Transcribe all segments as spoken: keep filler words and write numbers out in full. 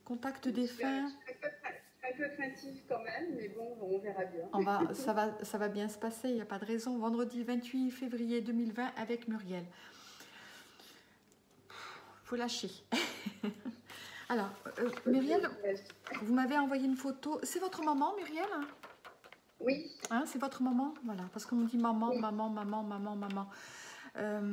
Contact Je suis, un, défunt. je suis un peu, cra- je suis un peu craintive quand même, mais bon, on verra bien. On va, ça va, ça va bien se passer, il n'y a pas de raison. Vendredi vingt-huit février deux mille vingt avec Muriel. Faut lâcher. Alors, euh, Faut Muriel, faut lâcher. vous m'avez envoyé une photo. C'est votre maman, Muriel? Oui, Hein, c'est votre maman? Voilà, parce qu'on me dit maman, oui. maman, maman, maman, maman. Euh,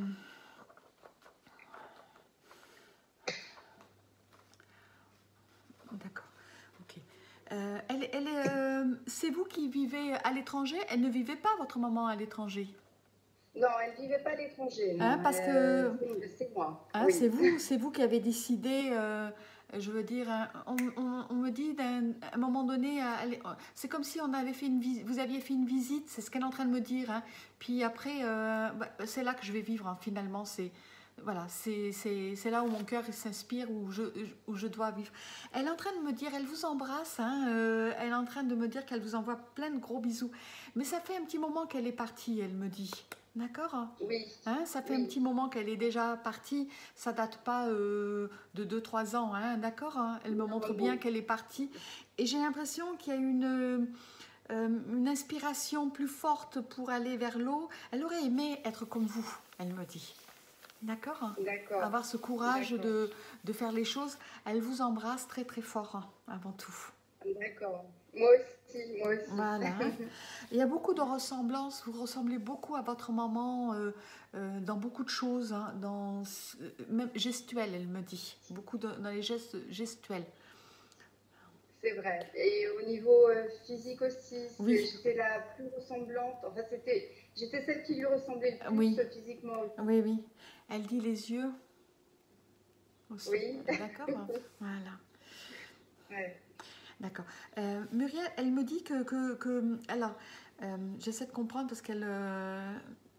D'accord, ok. Euh, elle, elle, est, euh, c'est vous qui vivez à l'étranger? Elle ne vivait pas, votre maman, à l'étranger? Non, elle ne vivait pas à l'étranger, Hein, non. parce Euh, que c'est c'est moi, hein, c'est oui. vous, c'est vous qui avez décidé, euh, je veux dire, hein, on, on- on me dit d'un- à un moment donné, à aller- c'est comme si on avait fait une visite, vous aviez fait une visite, c'est ce qu'elle est en train de me dire. Hein. Puis après, euh, bah, c'est là que je vais vivre, hein, finalement, c'est voilà, c'est c'est- c'est là où mon cœur il s'inspire, où je, où je dois vivre. Elle est en train de me dire, elle vous embrasse, hein, euh, elle est en train de me dire qu'elle vous envoie plein de gros bisous. Mais ça fait un petit moment qu'elle est partie, elle me dit. D'accord? Oui, Hein, ça fait un oui, petit moment qu'elle est déjà partie, ça date pas euh, de deux trois ans, hein, d'accord, hein. Elle me non, montre bien non. qu'elle est partie. Et j'ai l'impression qu'il y a une, euh, une inspiration plus forte pour aller vers l'eau. Elle aurait aimé être comme vous, elle me dit. D'accord, hein. D'accord, Avoir ce courage d'accord, de, de faire les choses. Elle vous embrasse très très fort, hein, avant tout. d'accord. Moi aussi, moi aussi. Voilà. Il y a beaucoup de ressemblances. Vous ressemblez beaucoup à votre maman euh, euh, dans beaucoup de choses, hein, dans, euh, même gestuelles, elle me dit. Beaucoup de- dans les gestes gestuels. C'est vrai. Et au niveau euh, physique aussi, c'est- Oui, j'étais la plus ressemblante. Enfin, c'était, j'étais celle qui lui ressemblait le plus oui, euh, physiquement aussi. oui, oui. Elle dit les yeux aussi. Oui. D'accord, hein. Voilà. Ouais. D'accord. Euh, Muriel, elle me dit que... que, que alors, euh, j'essaie de comprendre parce qu'elle... euh,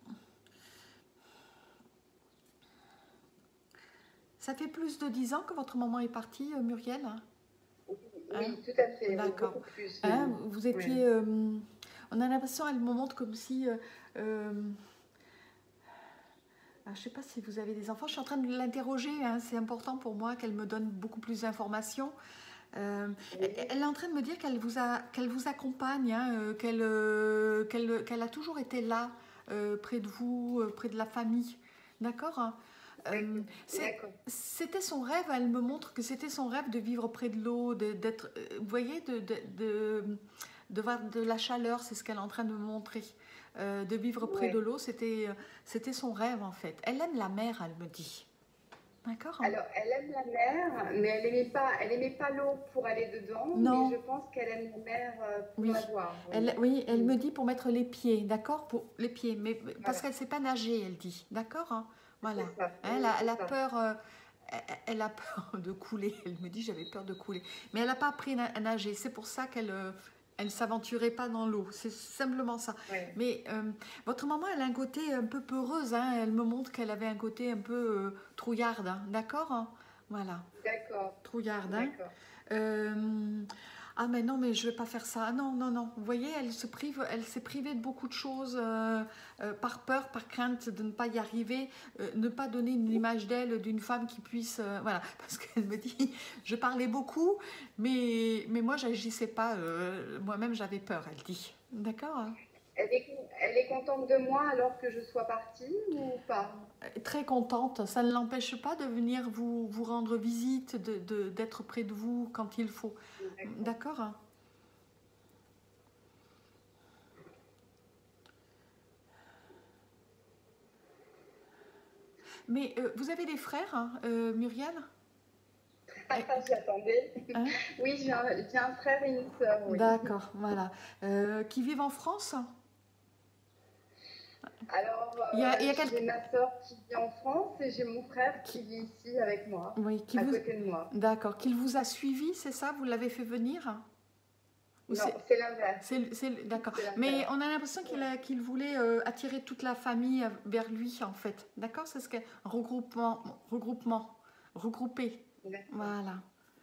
ça fait plus de dix ans que votre maman est partie, euh, Muriel, hein? Oui, Hein. oui, tout à fait. Oui, D'accord. beaucoup plus Hein, même. vous Ouais. étiez... euh, on a l'impression, elle me montre comme si... euh, euh, ah, je ne sais pas si vous avez des enfants, je suis en train de l'interroger, hein, c'est important pour moi qu'elle me donne beaucoup plus d'informations. Euh, elle, Oui. elle est en train de me dire qu'elle vous, a, qu'elle vous accompagne, hein, euh, qu'elle, euh, qu'elle, qu'elle a toujours été là, euh, près de vous, euh, près de la famille. D'accord, hein. Euh, D'accord. c'est- D'accord. C'était son rêve, elle me montre que c'était son rêve de vivre près de l'eau, de- d'être, euh, vous voyez, de, de, de, de voir de la chaleur, c'est ce qu'elle est en train de me montrer. Euh, de vivre près de Ouais. l'eau, c'était, euh, c'était son rêve en fait. Elle aime la mer, elle me dit. D'accord, hein. Alors, elle aime la mer, mais elle aimait pas, elle aimait pas l'eau pour aller dedans, mais je Non, pense qu'elle aime la mer euh, pour la oui. voir. Oui. Elle, oui, elle Mm. me dit pour mettre les pieds, d'accord? Pour les pieds, mais parce Voilà. qu'elle ne sait pas nager, elle dit. D'accord, hein. Voilà. C'est ça. Hein, Elle Oui, a, elle c'est a ça. peur, euh, elle, elle a peur de couler. Elle me dit j'avais peur de couler. Mais elle n'a pas appris à nager. C'est pour ça qu'elle euh, elle ne s'aventurait pas dans l'eau. C'est simplement ça. Ouais. Mais euh, votre maman, elle a un côté un peu peureuse, hein. Elle me montre qu'elle avait un côté un peu euh, trouillarde, hein. D'accord, hein. Voilà. D'accord. Trouillarde, hein. D'accord. Euh, ah mais non, mais je vais pas faire ça. Ah non, non, non. Vous voyez, elle se prive, elle s'est privée de beaucoup de choses euh, euh, par peur, par crainte de ne pas y arriver, euh, ne pas donner une image d'elle, d'une femme qui puisse, euh, voilà, parce qu'elle me dit, je parlais beaucoup, mais mais moi j'agissais pas. Euh, moi-même j'avais peur. Elle dit, d'accord, hein. Elle est, elle est contente de moi alors que je sois partie ou pas? Très contente. Ça ne l'empêche pas de venir vous, vous rendre visite, de, de- d'être près de vous quand il faut. D'accord. D'accord, hein. Mais euh, vous avez des frères, hein, euh, Muriel? Eh, J'attendais. hein. Oui, j'ai un, j'ai un frère et une sœur, oui. D'accord, voilà. Euh, qui vivent en France? Alors, Il y a, euh, il y a j'ai quelqu'un ma sœur qui vit en France et j'ai mon frère qui, qui vit ici avec moi, oui, qui à vous, côté de moi. d'accord, qu'il vous a suivi, c'est ça? Vous l'avez fait venir? Ou Non, c'est, c'est l'inverse. c'est, c'est- d'accord. C'est Mais l'inverse. on a l'impression qu'il a- qu'il voulait euh, attirer toute la famille euh, vers lui, en fait. D'accord? C'est ce que regroupement, regroupement, regrouper. D'accord. Voilà.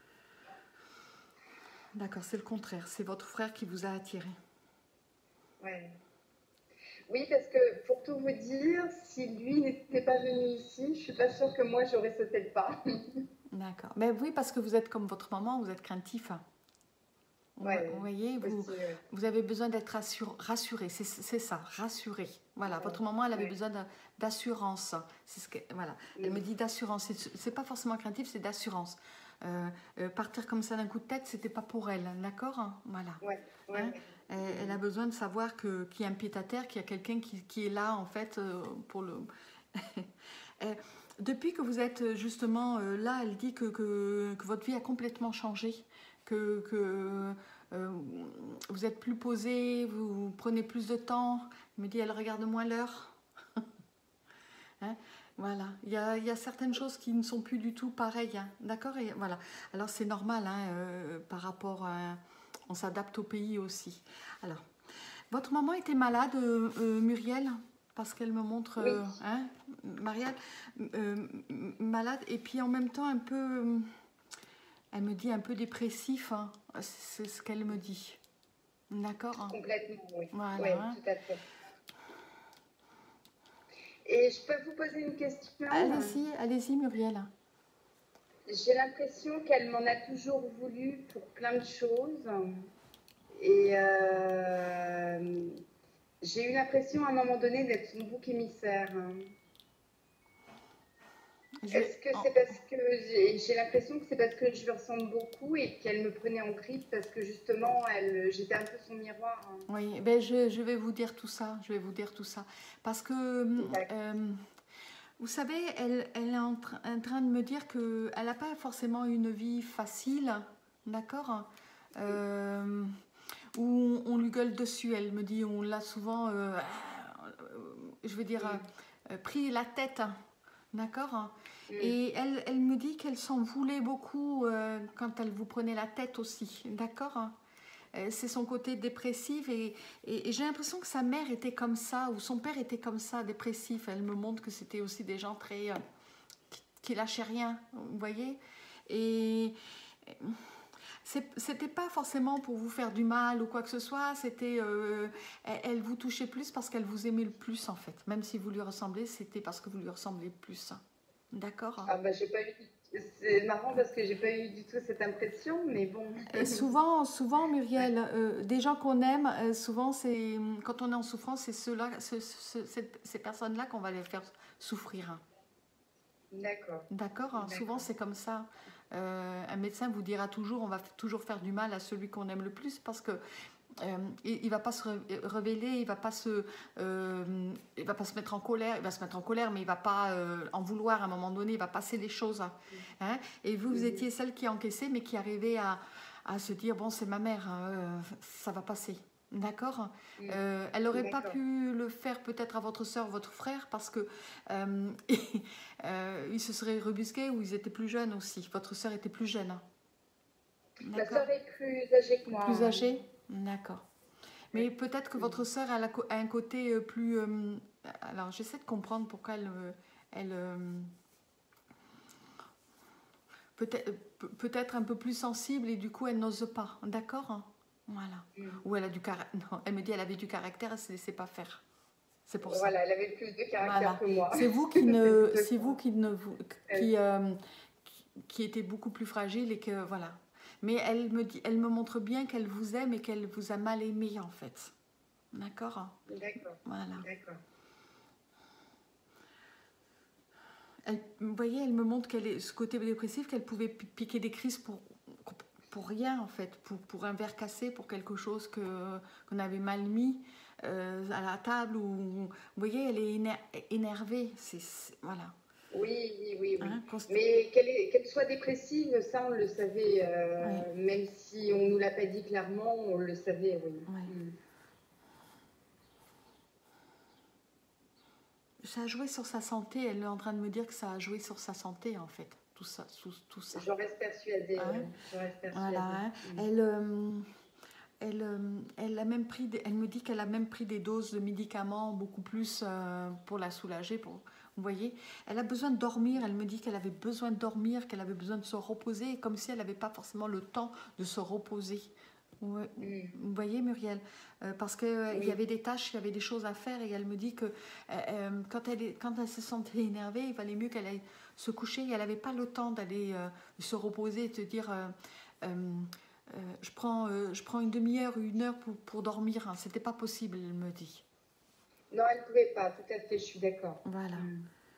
D'accord, c'est le contraire. C'est votre frère qui vous a attiré. Ouais. Oui, parce que pour tout vous dire, si lui n'était pas venu ici, je suis pas sûre que moi j'aurais sauté le pas. D'accord. Mais oui, parce que vous êtes comme votre maman, vous êtes craintif. Vous, Ouais, vous voyez, vous, aussi, ouais. vous avez besoin d'être rassur, rassuré. C'est c'est ça, rassuré. Voilà, Ouais, votre maman, elle avait ouais. besoin de- d'assurance. C'est ce que, voilà. Elle Mm. me dit d'assurance. C'est c'est pas forcément craintif, c'est d'assurance. Euh, euh, partir comme ça d'un coup de tête, c'était pas pour elle, d'accord? Voilà. Ouais, ouais, Hein? ouais. Elle, elle a Mm. besoin de savoir que qu'il y a un pied-à-terre, qu'il y a quelqu'un qui, qui est là, en fait, euh, pour le... Euh, Depuis que vous êtes justement euh, là, elle dit que, que, que votre vie a complètement changé, que, que euh, vous êtes plus posé, vous, vous prenez plus de temps. Elle me dit, elle regarde moins l'heure. Hein, voilà, il y a, il y a certaines choses qui ne sont plus du tout pareilles, hein, d'accord? Et voilà. Alors c'est normal, hein, euh, par rapport à... On s'adapte au pays aussi. Alors, votre maman était malade, euh, euh, Muriel? Parce qu'elle me montre, Oui, euh, hein, Marielle, euh, malade, et puis en même temps un peu, euh, elle me dit un peu dépressif, hein, c'est ce qu'elle me dit. D'accord? Hein. complètement, oui. Voilà. Oui, Hein. tout à fait. Et je peux vous poser une question? Allez-y, allez-y, Muriel. J'ai l'impression qu'elle m'en a toujours voulu pour plein de choses. Et euh, j'ai eu l'impression à un moment donné d'être son bouc émissaire. Je Est-ce vais... que oh, c'est parce que j'ai j'ai l'impression que c'est parce que je lui ressemble beaucoup et qu'elle me prenait en grippe parce que justement, elle, j'étais un peu son miroir. oui, ben je, je vais vous dire tout ça, je vais vous dire tout ça. Parce que, D'accord. euh, vous savez, elle, elle est en, tra- en train de me dire qu'elle n'a pas forcément une vie facile, d'accord? Euh, Où on lui gueule dessus. Elle me dit, on l'a souvent, euh, je veux dire, euh, pris la tête, d'accord? Mm. Et elle, elle me dit qu'elle s'en voulait beaucoup euh, quand elle vous prenait la tête aussi, d'accord? Euh, C'est son côté dépressif et, et- et j'ai l'impression que sa mère était comme ça ou son père était comme ça, dépressif. Elle me montre que c'était aussi des gens très... euh, qui, qui lâchaient rien, vous voyez? Et c'est- c'était pas forcément pour vous faire du mal ou quoi que ce soit, c'était... euh, elle, elle vous touchait plus parce qu'elle vous aimait le plus en fait. Même si vous lui ressemblez, c'était parce que vous lui ressemblez le plus. D'accord? Ah bah j'ai pas eu. C'est marrant parce que j'ai pas eu du tout cette impression, mais bon. Et souvent, souvent, Muriel, euh, des gens qu'on aime, euh, souvent, c'est quand on est en souffrance, c'est ceux-là, ce- ce- cette- ces personnes-là qu'on va les faire souffrir. Hein. D'accord, D'accord? Hein. Souvent, d'accord. c'est comme ça. Euh, un médecin vous dira toujours, on va f- toujours faire du mal à celui qu'on aime le plus parce que euh, il, il va pas se re- révéler, il va pas se, euh, il va pas se mettre en colère, il va se mettre en colère, mais il va pas euh, en vouloir à un moment donné, il va passer les choses. Hein. Et vous, vous Mhm. étiez celle qui encaissait, mais qui arrivait à, à se dire bon, c'est ma mère, hein, euh, ça va passer. D'accord. Mhm. Euh, Elle n'aurait pas D'accord. pu le faire peut-être à votre soeur, votre frère, parce que euh, euh, ils se seraient rebusqués ou ils étaient plus jeunes aussi. Votre soeur était plus jeune. Hein. Ma D'accord. sœur est plus âgée que moi. Plus Ouais. âgée. D'accord. Mais peut-être que votre sœur a, la co- a un côté euh, plus... euh, alors, j'essaie de comprendre pourquoi elle... euh, elle euh, peut-être peut- peut-être un peu plus sensible et du coup, elle n'ose pas. D'accord? Voilà. Mhm. Ou elle a du caractère... Non, elle me dit elle avait du caractère, elle ne se laissait pas faire. C'est pour ça. Voilà, elle avait plus de caractère Voilà. que moi. C'est vous qui ne... C'est C'est ça. vous qui ne... vous- Qui, euh, qui, qui était beaucoup plus fragile et que... Voilà. Mais elle me, dit, elle me montre bien qu'elle vous aime et qu'elle vous a mal aimé, en fait. D'accord? D'accord, Voilà. d'accord. Elle, vous voyez, elle me montre qu'elle est ce côté dépressif, qu'elle pouvait pi- piquer des crises pour, pour rien, en fait, pour, pour un verre cassé, pour quelque chose que, qu'on avait mal mis euh, à la table. Ou, vous voyez, elle est éner- énervée. C'est, c'est- voilà. Oui, oui, oui, oui. Hein, const- Mais qu'elle est- qu'elle soit dépressive, ça on le savait, euh, Oui. même si on nous l'a pas dit clairement, on le savait, oui. Oui. Mm. Ça a joué sur sa santé. Elle est en train de me dire que ça a joué sur sa santé, en fait. Tout ça. Tout, tout ça. J'en reste persuadée, Hein? ouais. J'en reste persuadée. Voilà. Hein. Mm. Elle... euh, Elle, euh, elle, a même pris des- elle me dit qu'elle a même pris des doses de médicaments beaucoup plus euh, pour la soulager. Pour, vous voyez, elle a besoin de dormir. Elle me dit qu'elle avait besoin de dormir, qu'elle avait besoin de se reposer, comme si elle n'avait pas forcément le temps de se reposer. Vous, Mm. vous voyez, Muriel, Euh, parce qu'il euh, Oui. y avait des tâches, il y avait des choses à faire, et elle me dit que euh, euh, quand, elle est, quand elle se sentait énervée, il valait mieux qu'elle aille se coucher, et elle n'avait pas le temps d'aller euh, se reposer et te dire euh, euh, euh, je, prends, euh, je prends une demi-heure ou une heure pour, pour dormir. Hein. C'était pas possible, elle me dit. Non, elle ne pouvait pas, tout à fait, je suis d'accord. Voilà. Mm.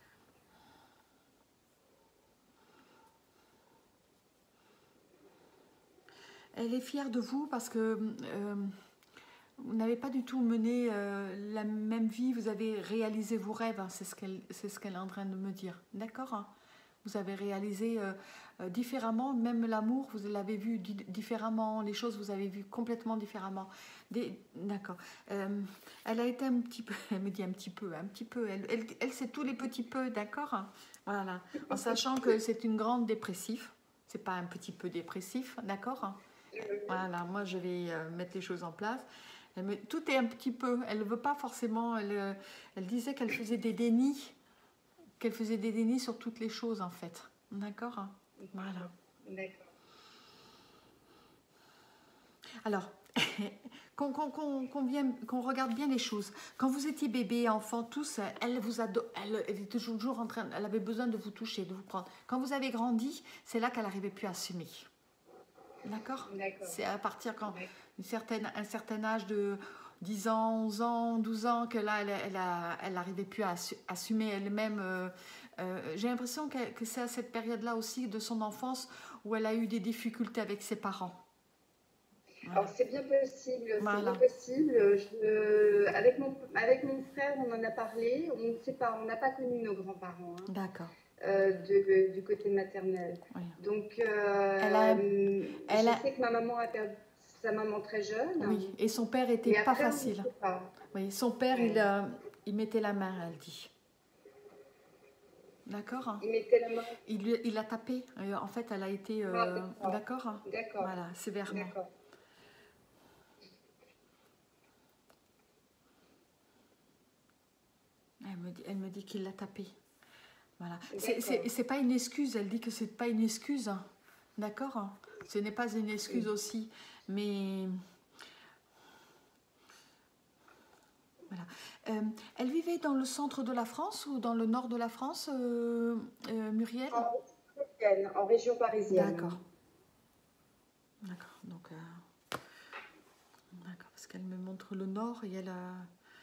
Elle est fière de vous parce que euh, vous n'avez pas du tout mené euh, la même vie, vous avez réalisé vos rêves, hein, c'est ce qu'elle c'est ce qu'elle est en train de me dire. D'accord, hein. Vous avez réalisé euh, euh, différemment, même l'amour, vous l'avez vu di différemment, les choses, vous avez vu complètement différemment. D'accord. Euh, elle a été un petit peu, elle me dit un petit peu, un petit peu, elle, elle, elle c'est tous les petits peu, d'accord, hein. Voilà, en sachant que c'est une grande dépressive, c'est pas un petit peu dépressif, d'accord, hein. Voilà, moi je vais euh, mettre les choses en place. Elle me, tout est un petit peu, elle ne veut pas forcément, elle, elle disait qu'elle faisait des dénis, qu'elle faisait des dénis sur toutes les choses en fait. D'accord, hein. Voilà. D'accord. Alors, qu'on qu'on, qu'on, qu'on, vienne, qu'on regarde bien les choses. Quand vous étiez bébé, enfant, tous, elle vous a, elle, elle était toujours en train, elle avait besoin de vous toucher, de vous prendre. Quand vous avez grandi, c'est là qu'elle n'arrivait plus à assumer. D'accord. C'est à partir quand une certaine, un certain âge de dix ans, onze ans, douze ans, que là, elle, elle, a, elle n'arrivait plus à assumer elle-même. Euh, euh, J'ai l'impression que, que c'est à cette période-là aussi de son enfance où elle a eu des difficultés avec ses parents. Voilà. Alors c'est bien possible, voilà. c'est bien possible. Je, avec, mon, avec mon frère, on en a parlé. On ne sait pas, on n'a pas connu nos grands-parents. Hein. D'accord. Euh, de, du côté maternel. Oui. Donc, euh, elle a, elle je a... sais que ma maman a perdu sa maman très jeune. Oui, et son père était pas après, facile. Pas. Oui, son père, ouais. il, euh, il mettait la main, elle dit. D'accord. Il mettait la main. Il, lui, il a tapé. En fait, elle a été. Euh, ah, D'accord. D'accord. Voilà, sévèrement. D'accord. Elle me dit, elle me dit qu'il l'a tapé. Voilà. C'est pas une excuse, elle dit que c'est pas une excuse. Hein. D'accord. Ce n'est pas une excuse oui. aussi. Mais. Voilà. Euh, elle vivait dans le centre de la France ou dans le nord de la France, euh, euh, Muriel? En, en région parisienne. D'accord. D'accord. Donc. Euh... D'accord. Parce qu'elle me montre le nord et elle a.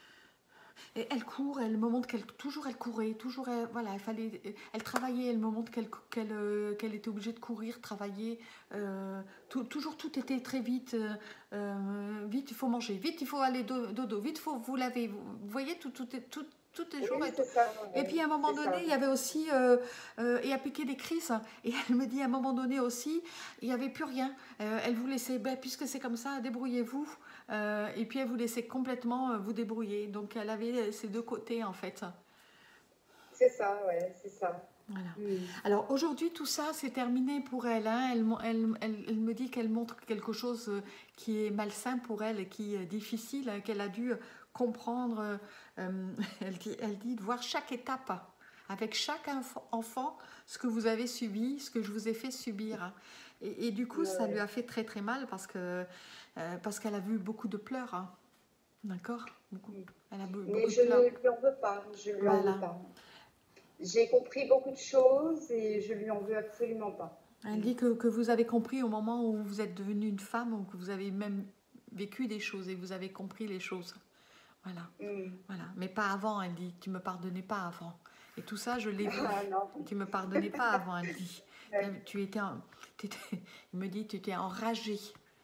Et elle court, elle me montre qu'elle toujours elle courait, toujours elle, voilà, il fallait, elle travaillait, elle me montre qu'elle qu'elle euh, qu'elle était obligée de courir, travailler, euh, tout, toujours tout était très vite, euh, vite il faut manger, vite il faut aller dodo, vite il faut vous laver, vous voyez tout tout est tout tout est jour. Oui, et, tout. Ça, et puis à un moment donné, ça. il y avait aussi, euh, euh, et à piquer des crises, et elle me dit à un moment donné aussi, il n'y avait plus rien, euh, elle vous laissait, ben, puisque c'est comme ça, débrouillez-vous. Euh, et puis elle vous laissait complètement euh, vous débrouiller. Donc elle avait ces deux côtés en fait. C'est ça, ouais, c'est ça. Voilà. Mmh. Alors aujourd'hui tout ça c'est terminé pour elle. Hein. Elle, elle, elle, elle me dit qu'elle montre quelque chose qui est malsain pour elle et qui est difficile, hein, qu'elle a dû comprendre. Euh, elle, dit, elle dit de voir chaque étape avec chaque enfant ce que vous avez subi, ce que je vous ai fait subir. Hein. Et, et du coup ouais. ça lui a fait très très mal parce que Euh, parce qu'elle a vu beaucoup de pleurs, hein. D'accord. Elle a beaucoup Mais de je pleurs. ne lui en veux pas, je lui voilà. en veux pas. J'ai compris beaucoup de choses et je lui en veux absolument pas. Elle dit que, que vous avez compris au moment où vous êtes devenue une femme, ou que vous avez même vécu des choses et vous avez compris les choses. Voilà. Mm. Voilà. Mais pas avant, elle dit. Tu me pardonnais pas avant. Et tout ça, je l'ai vu. Ah, non. Tu me pardonnais pas avant, elle dit. Ouais. Tu étais, en, tu étais, il me dit, tu étais enragée.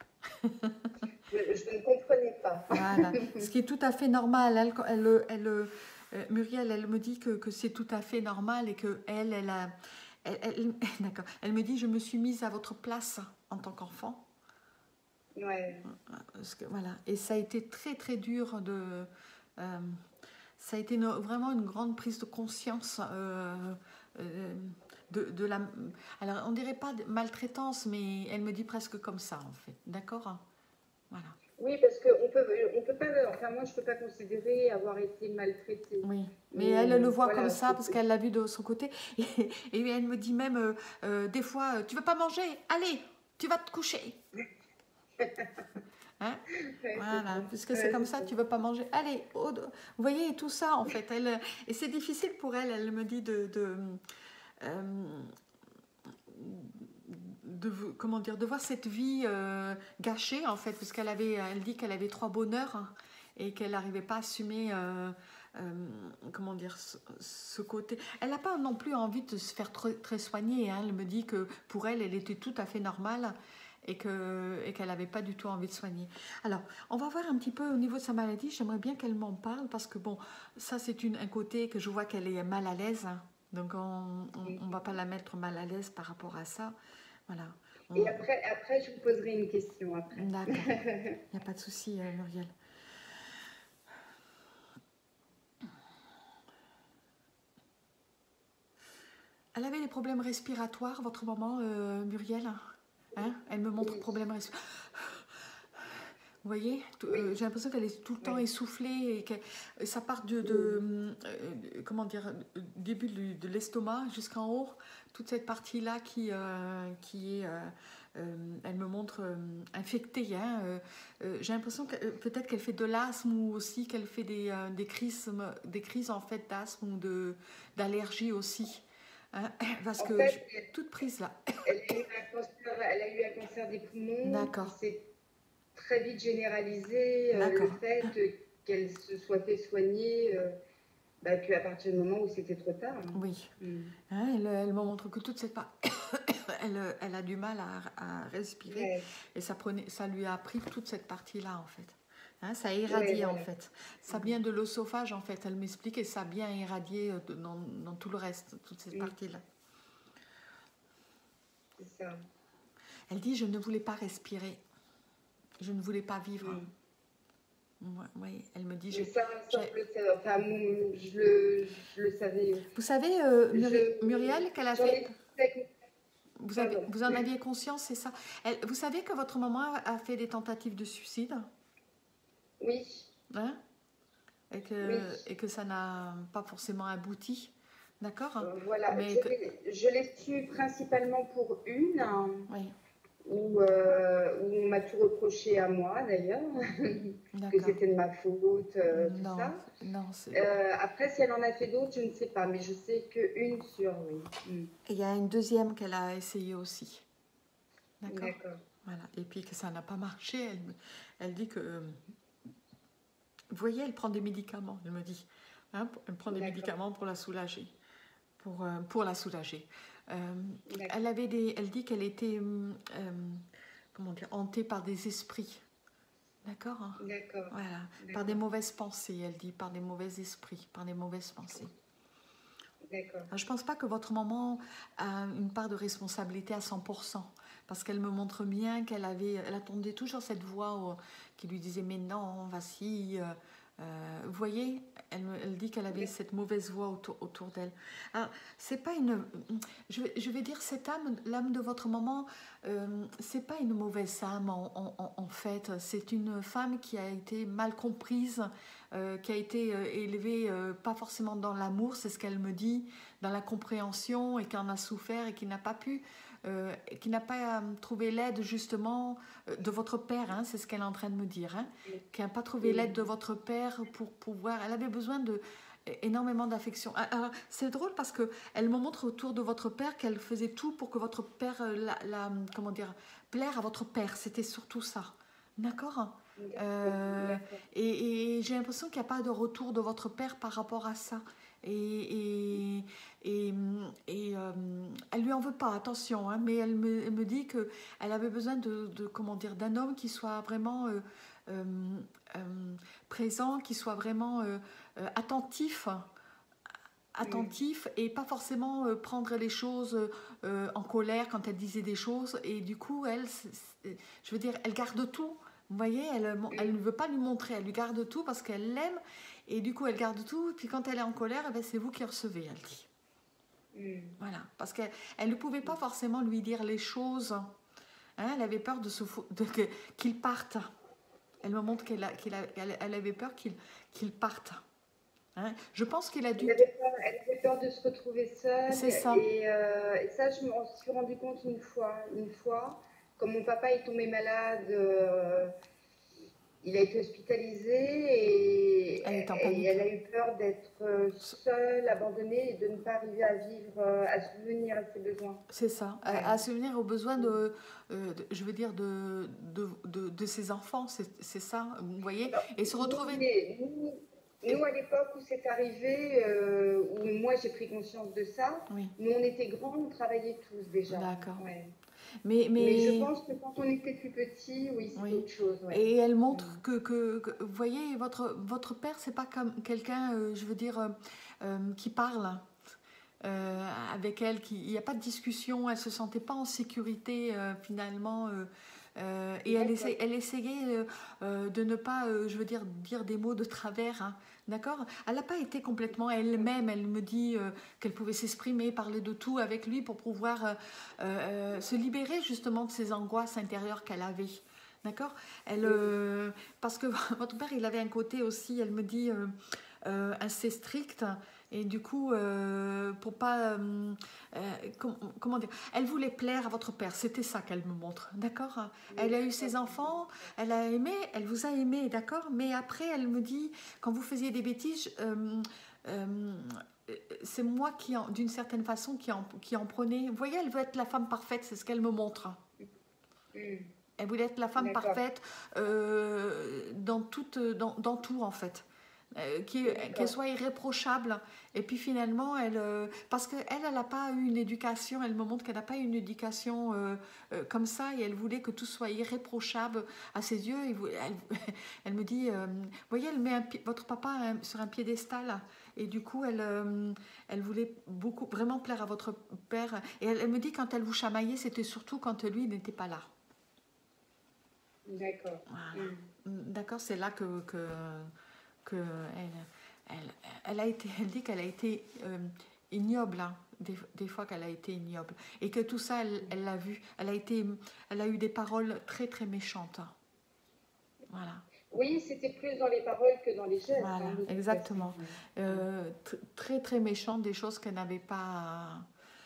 je, je ne comprenais pas. Voilà. Ce qui est tout à fait normal. Elle, elle, elle, euh, Muriel, elle me dit que, que c'est tout à fait normal et que elle, elle a, elle, elle, d'accord. Elle me dit, je me suis mise à votre place en tant qu'enfant. Ouais. Parce que, voilà. Et ça a été très très dur de. Euh, ça a été une, vraiment une grande prise de conscience. Euh, euh, De, de la, alors on dirait pas de maltraitance, mais elle me dit presque comme ça en fait, d'accord? Voilà. Oui, parce qu'on peut, on peut pas, enfin moi je peux pas considérer avoir été maltraitée. Oui, mais, mais elle, elle le voit voilà, comme ça parce qu'elle l'a vu de son côté et, et elle me dit même euh, euh, des fois, tu veux pas manger? Allez, tu vas te coucher. Hein? Ouais, voilà, puisque c'est ouais, comme ça, tu veux pas manger. Allez, oh, vous voyez tout ça en fait. Elle, et c'est difficile pour elle. Elle me dit de, de euh, de, comment dire, de voir cette vie euh, gâchée, en fait, parce qu'elle avait, elle dit qu'elle avait trois bonheurs hein, et qu'elle n'arrivait pas à assumer, euh, euh, comment dire, ce, ce côté. Elle n'a pas non plus envie de se faire très, très soigner. Hein. Elle me dit que pour elle, elle était tout à fait normale et que, et qu'elle n'avait pas du tout envie de soigner. Alors, on va voir un petit peu au niveau de sa maladie. J'aimerais bien qu'elle m'en parle parce que, bon, ça, c'est une, un côté que je vois qu'elle est mal à l'aise. Hein. Donc, on ne va pas la mettre mal à l'aise par rapport à ça. Voilà. On... Et après, après, je vous poserai une question après. D'accord. Il n'y a pas de souci, euh, Muriel. Elle avait des problèmes respiratoires, votre maman, euh, Muriel hein. Elle me montre oui. problèmes respiratoires. Vous voyez, oui. euh, j'ai l'impression qu'elle est tout le temps oui. essoufflée et que ça part de, de, oui. euh, comment dire, début de, de l'estomac jusqu'en haut, toute cette partie-là qui, euh, qui est, euh, euh, elle me montre euh, infectée. Hein, euh, euh, j'ai l'impression que euh, peut-être qu'elle fait de l'asthme ou aussi qu'elle fait des, euh, des crises, des crises en fait d'asthme ou de d'allergie aussi. Hein, parce en que fait, je, toute prise là. Elle a eu un cancer, elle a eu un cancer des poumons. D'accord. C'est très vite généralisé euh, le fait euh, qu'elle se soit fait soigner euh, bah, qu'à partir du moment où c'était trop tard. Hein. Oui. Mm. Hein, elle, elle me montre que toute cette part, elle, elle a du mal à, à respirer ouais. et ça, prenait, ça lui a pris toute cette partie-là en fait. Hein, ça a irradié ouais, voilà. en fait. Ça vient de l'œsophage en fait. Elle m'explique et ça a bien irradié dans, dans tout le reste, toute cette mm. partie-là. C'est ça. Elle dit, je ne voulais pas respirer. Je ne voulais pas vivre. Mm. Oui, elle me dit... Je, je, ça, ça je, le savais, enfin, je, le, je le savais. Vous savez, euh, Muriel, je, Muriel qu'elle a fait... fait... Vous, avez, vous en aviez conscience, c'est ça. Elle, vous savez que votre maman a fait des tentatives de suicide? Oui. Hein? Et que, oui. et que ça n'a pas forcément abouti. D'accord. euh, Voilà, mais je, que... je l'ai su principalement pour une, oui. où, euh, où on m'a tout reproché à moi d'ailleurs, que c'était de ma faute, euh, tout non, ça. Non, euh, après, si elle en a fait d'autres, je ne sais pas, mais je sais qu'une sur, oui. Mm. Et il y a une deuxième qu'elle a essayé aussi. D'accord. D'accord. Voilà. Et puis que ça n'a pas marché, elle, elle dit que... Euh, vous voyez, elle prend des médicaments, elle me dit. Hein, elle prend des médicaments pour la soulager. Pour, euh, pour la soulager. Euh, elle, avait des, elle dit qu'elle était euh, comment dire, hantée par des esprits. D'accord hein. D'accord. Voilà. Par des mauvaises pensées, elle dit, par des mauvais esprits, par des mauvaises pensées. D'accord. Je ne pense pas que votre maman a une part de responsabilité à cent pour cent. Parce qu'elle me montre bien qu'elle avait, elle attendait toujours cette voix où, qui lui disait « mais non, vas-y ». Euh, vous voyez, elle, elle dit qu'elle avait cette mauvaise voix autour, autour d'elle. Alors, c'est pas une... Je vais, je vais dire, cette âme, l'âme de votre maman, euh, c'est pas une mauvaise âme en, en, en fait. C'est une femme qui a été mal comprise, euh, qui a été euh, élevée euh, pas forcément dans l'amour, c'est ce qu'elle me dit, dans la compréhension et qui en a souffert et qui n'a pas pu... Euh, qui n'a pas euh, trouvé l'aide justement euh, de votre père, hein, c'est ce qu'elle est en train de me dire, hein, qui n'a pas trouvé l'aide de votre père pour pouvoir, elle avait besoin de énormément d'affection. Alors, c'est drôle parce que elle me montre autour de votre père qu'elle faisait tout pour que votre père, la, la, comment dire, plaire à votre père, c'était surtout ça, d'accord euh, et, et j'ai l'impression qu'il n'y a pas de retour de votre père par rapport à ça. Et, et, et, et euh, elle lui en veut pas, attention, hein, mais elle me, elle me dit que elle avait besoin de, de comment dire, d'un homme qui soit vraiment euh, euh, euh, présent, qui soit vraiment euh, euh, attentif, attentif mmh. et pas forcément euh, prendre les choses euh, en colère quand elle disait des choses. Et du coup, elle, c'est, c'est, je veux dire, elle garde tout. Vous voyez, elle, elle ne veut pas lui montrer, elle lui garde tout parce qu'elle l'aime. Et du coup, elle garde tout. Et puis quand elle est en colère, eh bien, c'est vous qui recevez, elle dit. Mm. Voilà. Parce qu'elle elle ne pouvait pas forcément lui dire les choses. Hein, elle avait peur de se fou- de, que, qu'il parte. Elle me montre qu'elle, a, qu'elle, a, elle avait peur qu'il, qu'il parte. Hein, je pense qu'il a dû... Elle avait, peur, elle avait peur de se retrouver seule. C'est ça. Et, euh, et ça, je m'en suis rendu compte une fois. Une fois, quand mon papa est tombé malade... Euh, il a été hospitalisé et, Elle est en et panique. elle a eu peur d'être seule, abandonnée et de ne pas arriver à vivre, à subvenir à ses besoins. C'est ça, à, Ouais. à subvenir aux besoins de, euh, de- je veux dire, de, de, de, de ses enfants, c'est c'est ça, vous voyez, Alors, et se nous, retrouver. les- nous, nous, Et- à l'époque où c'est arrivé, euh, où moi j'ai pris conscience de ça, oui, nous on était grands, on travaillait tous déjà. d'accord. Ouais. Mais, Mais je mais, pense que quand on était plus petit, oui, c'était oui. autre chose. Ouais. Et elle Mm. montre que, que, que- vous voyez, votre, votre père, c'est pas comme quelqu'un, euh, je veux dire, euh, euh, qui parle. Euh, avec elle, qui, il n'y a pas de discussion, elle se sentait pas en sécurité euh, finalement, euh, euh, et elle, D'accord. essa- elle essayait euh, euh, de ne pas, euh, je veux dire, dire des mots de travers, hein, d'accord. Elle n'a pas été complètement elle-même, elle me dit euh, qu'elle pouvait s'exprimer, parler de tout avec lui pour pouvoir euh, euh, se libérer justement de ces angoisses intérieures qu'elle avait. D'accord. Elle, euh, parce que votre père, il avait un côté aussi, elle me dit, euh, euh, assez strict. Et du coup, euh, pour pas... euh, euh, com- comment dire, elle voulait plaire à votre père, c'était ça qu'elle me montre, d'accord. Elle a eu ses enfants, elle a aimé, elle vous a aimé, d'accord. Mais après, elle me dit, quand vous faisiez des bêtises, euh, euh, c'est moi qui, en- d'une certaine façon, qui en, qui en prenais. Vous voyez, elle veut être la femme parfaite, c'est ce qu'elle me montre. Mm. Elle voulait être la femme D'accord. parfaite euh, dans, toute, dans, dans tout, en fait. Euh, qui- qu'elle D'accord. soit irréprochable. Et puis finalement, elle, euh, parce qu'elle, elle n'a pas eu une éducation, elle me montre qu'elle n'a pas eu une éducation euh, euh, comme ça, et elle voulait que tout soit irréprochable à ses yeux. Et vous- elle, elle me dit, euh, vous voyez, elle met un pi- votre papa hein, sur un piédestal, et du coup, elle, euh, elle voulait beaucoup, vraiment plaire à votre père. Et elle, elle me dit, quand elle vous chamaillait, c'était surtout quand lui n'était pas là. D'accord. Voilà. Mm. D'accord, c'est là que, que, que elle, elle, elle a été, elle dit qu'elle a été euh, ignoble, hein, des, des fois qu'elle a été ignoble, et que tout ça, elle, elle l'a vu. Elle a été, elle a eu des paroles très très méchantes. Voilà, Oui, c'était plus dans les paroles que dans les gestes, voilà, hein, de toute façon. exactement. Ouais. Euh, tr- très très méchantes, des choses qu'elle n'avait pas.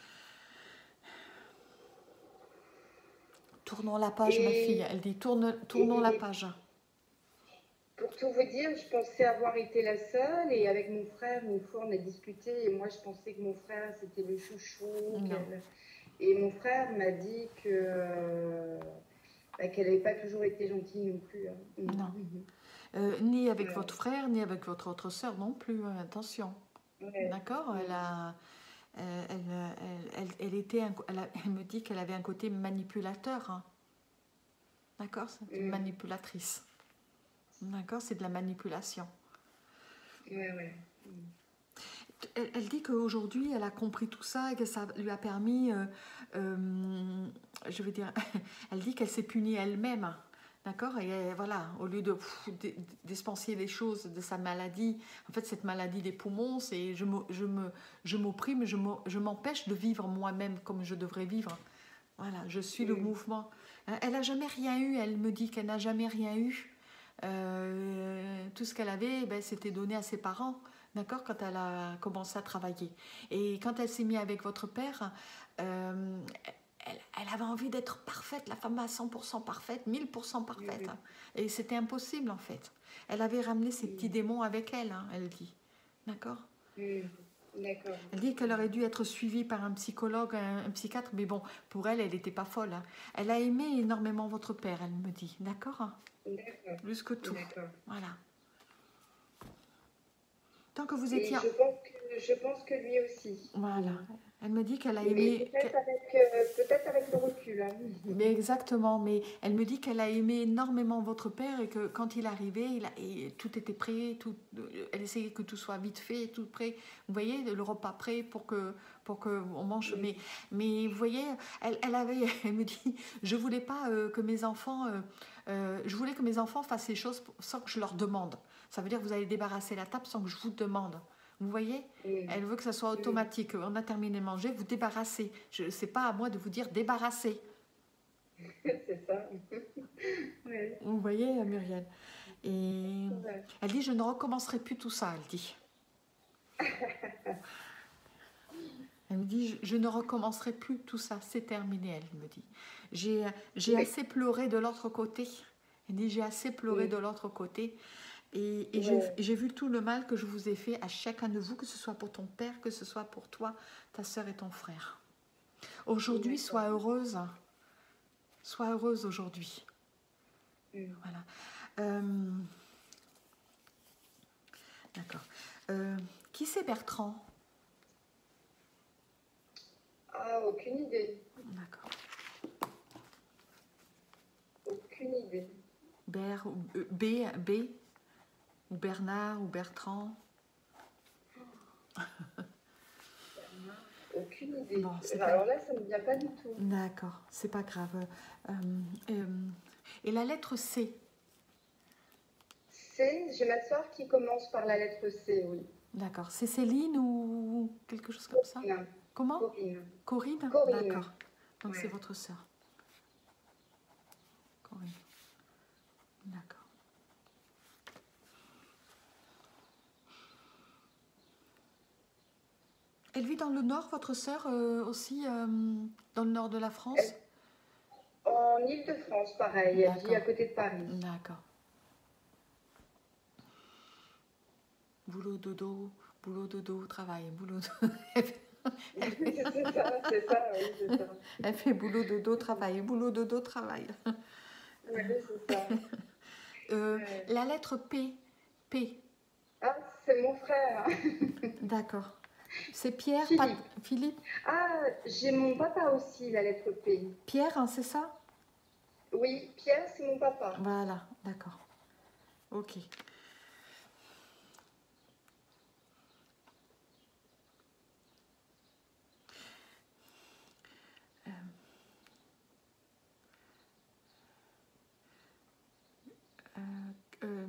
Tournons la page, ma fille. Et, Elle dit tourne, tournons la et page. pour tout vous dire, je pensais avoir été la seule et avec mon frère, une fois on a discuté et moi je pensais que mon frère c'était le chouchou. Non, qu'elle- Et mon frère m'a dit que euh, bah, qu'elle n'avait pas toujours été gentille non plus. Hein. non. Mhm. Euh, ni avec Ouais. votre frère, ni avec votre autre sœur non plus. hein, Attention. Ouais. D'accord. Elle Mhm. a, euh, elle, elle, elle, elle était, un- elle, a- elle me dit qu'elle avait un côté manipulateur. hein. D'accord. C'est une Mhm. manipulatrice. D'accord. C'est de la manipulation. Ouais, ouais. Elle, elle dit qu'aujourd'hui, elle a compris tout ça et que ça lui a permis, euh, euh, je veux dire, elle dit qu'elle s'est punie elle-même. D'accord. Et euh, voilà, au lieu de pff, d'e- d'expanser les choses de sa maladie, en fait, cette maladie des poumons, c'est je me, je me, je m'opprime, je me- je m'empêche de vivre moi-même comme je devrais vivre. Voilà, je suis le Mhm. mouvement. Hein, Elle n'a jamais rien eu, elle me dit qu'elle n'a jamais rien eu. Euh, tout ce qu'elle avait, ben, c'était donné à ses parents, d'accord, quand elle a commencé à travailler. Et quand elle s'est mise avec votre père, euh, elle, elle avait envie d'être parfaite, la femme à cent pour cent parfaite, mille pour cent parfaite. Mhm. hein. Et c'était impossible en fait. Elle avait ramené ses petits Mhm. démons avec elle, hein, elle dit. D'accord. Mhm. D'accord. Elle dit qu'elle aurait dû être suivie par un psychologue, un, un psychiatre, mais bon, pour elle, elle n'était pas folle. hein. Elle a aimé énormément votre père, elle me dit. D'accord. hein. D'accord. Plus que tout. D'accord. Voilà. Tant que vous Et étiez... je pense que je pense que lui aussi. Voilà. Elle me dit qu'elle a Mais aimé... peut-être avec euh, peut-être avec le recul. Hein. Mais exactement, mais elle me dit qu'elle a aimé énormément votre père et que quand il arrivait, il a, et tout était prêt, tout, elle essayait que tout soit vite fait, tout prêt. Vous voyez, le repas prêt pour que pour que on mange. Mm. Mais mais vous voyez, elle, elle avait, elle me dit, je voulais pas euh, que mes enfants, euh, euh, je voulais que mes enfants fassent ces choses sans que je leur demande. Ça veut dire que vous allez débarrasser la table sans que je vous demande. Vous voyez, Mm. elle veut que ça soit automatique. On a terminé de manger, vous débarrassez. Je sais pas à moi de vous dire débarrasser. C'est ça. Ouais. Vous voyez, Muriel. Et Ouais. elle dit, je ne recommencerai plus tout ça, elle dit. Elle me dit, je, je ne recommencerai plus tout ça, c'est terminé, elle me dit. J'ai j'ai Mais- assez pleuré de l'autre côté. Elle dit, j'ai assez pleuré Oui. de l'autre côté. Et, et Ouais. j'ai vu tout le mal que je vous ai fait à chacun de vous, que ce soit pour ton père, que ce soit pour toi, ta soeur et ton frère. Aujourd'hui, D'accord. sois heureuse. Sois heureuse aujourd'hui. Mm. Voilà. Euh, D'accord. Euh, qui c'est Bertrand? Ah, aucune idée. D'accord. Aucune idée. Ber, ou euh, B, B, ou Bernard, ou Bertrand. Aucune idée. Bon, c'est pas... Alors là, ça ne me vient pas du tout. D'accord, c'est pas grave. Euh, euh, et la lettre C? C, j'ai ma soeur qui commence par la lettre C, oui. D'accord. C'est Céline ou quelque chose comme ça? Corinne. Comment? Corinne. Corinne? Corinne. D'accord. Donc Ouais. c'est votre sœur. Corinne. D'accord. Elle vit dans le nord, votre sœur, euh, aussi, euh, dans le nord de la France? Elle- En Île-de-France, pareil. Elle vit à D'accord. côté de Paris. D'accord. Boulot, dodo, boulot, dodo, travail, boulot, dodo. Elle fait, C'est ça, c'est ça, oui, c'est ça. elle fait boulot, dodo, travail, boulot, dodo, travail. Oui, c'est ça. Euh, Ouais. la lettre P. P. Ah, c'est mon frère. D'accord. C'est Pierre, pas Philippe. Philippe? Ah, j'ai mon papa aussi, la lettre P. Pierre, hein, c'est ça? Oui, Pierre, c'est mon papa. Voilà, d'accord. Ok. Euh, euh, euh,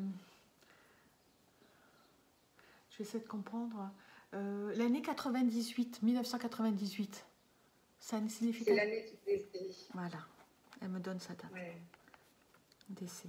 je vais essayer de comprendre. Euh, L'année quatre-vingt-dix-huit, mille neuf cent quatre-vingt-dix-huit, ça a une C'est signification? l'année du décès. Voilà, elle me donne sa date. Ouais. Décès.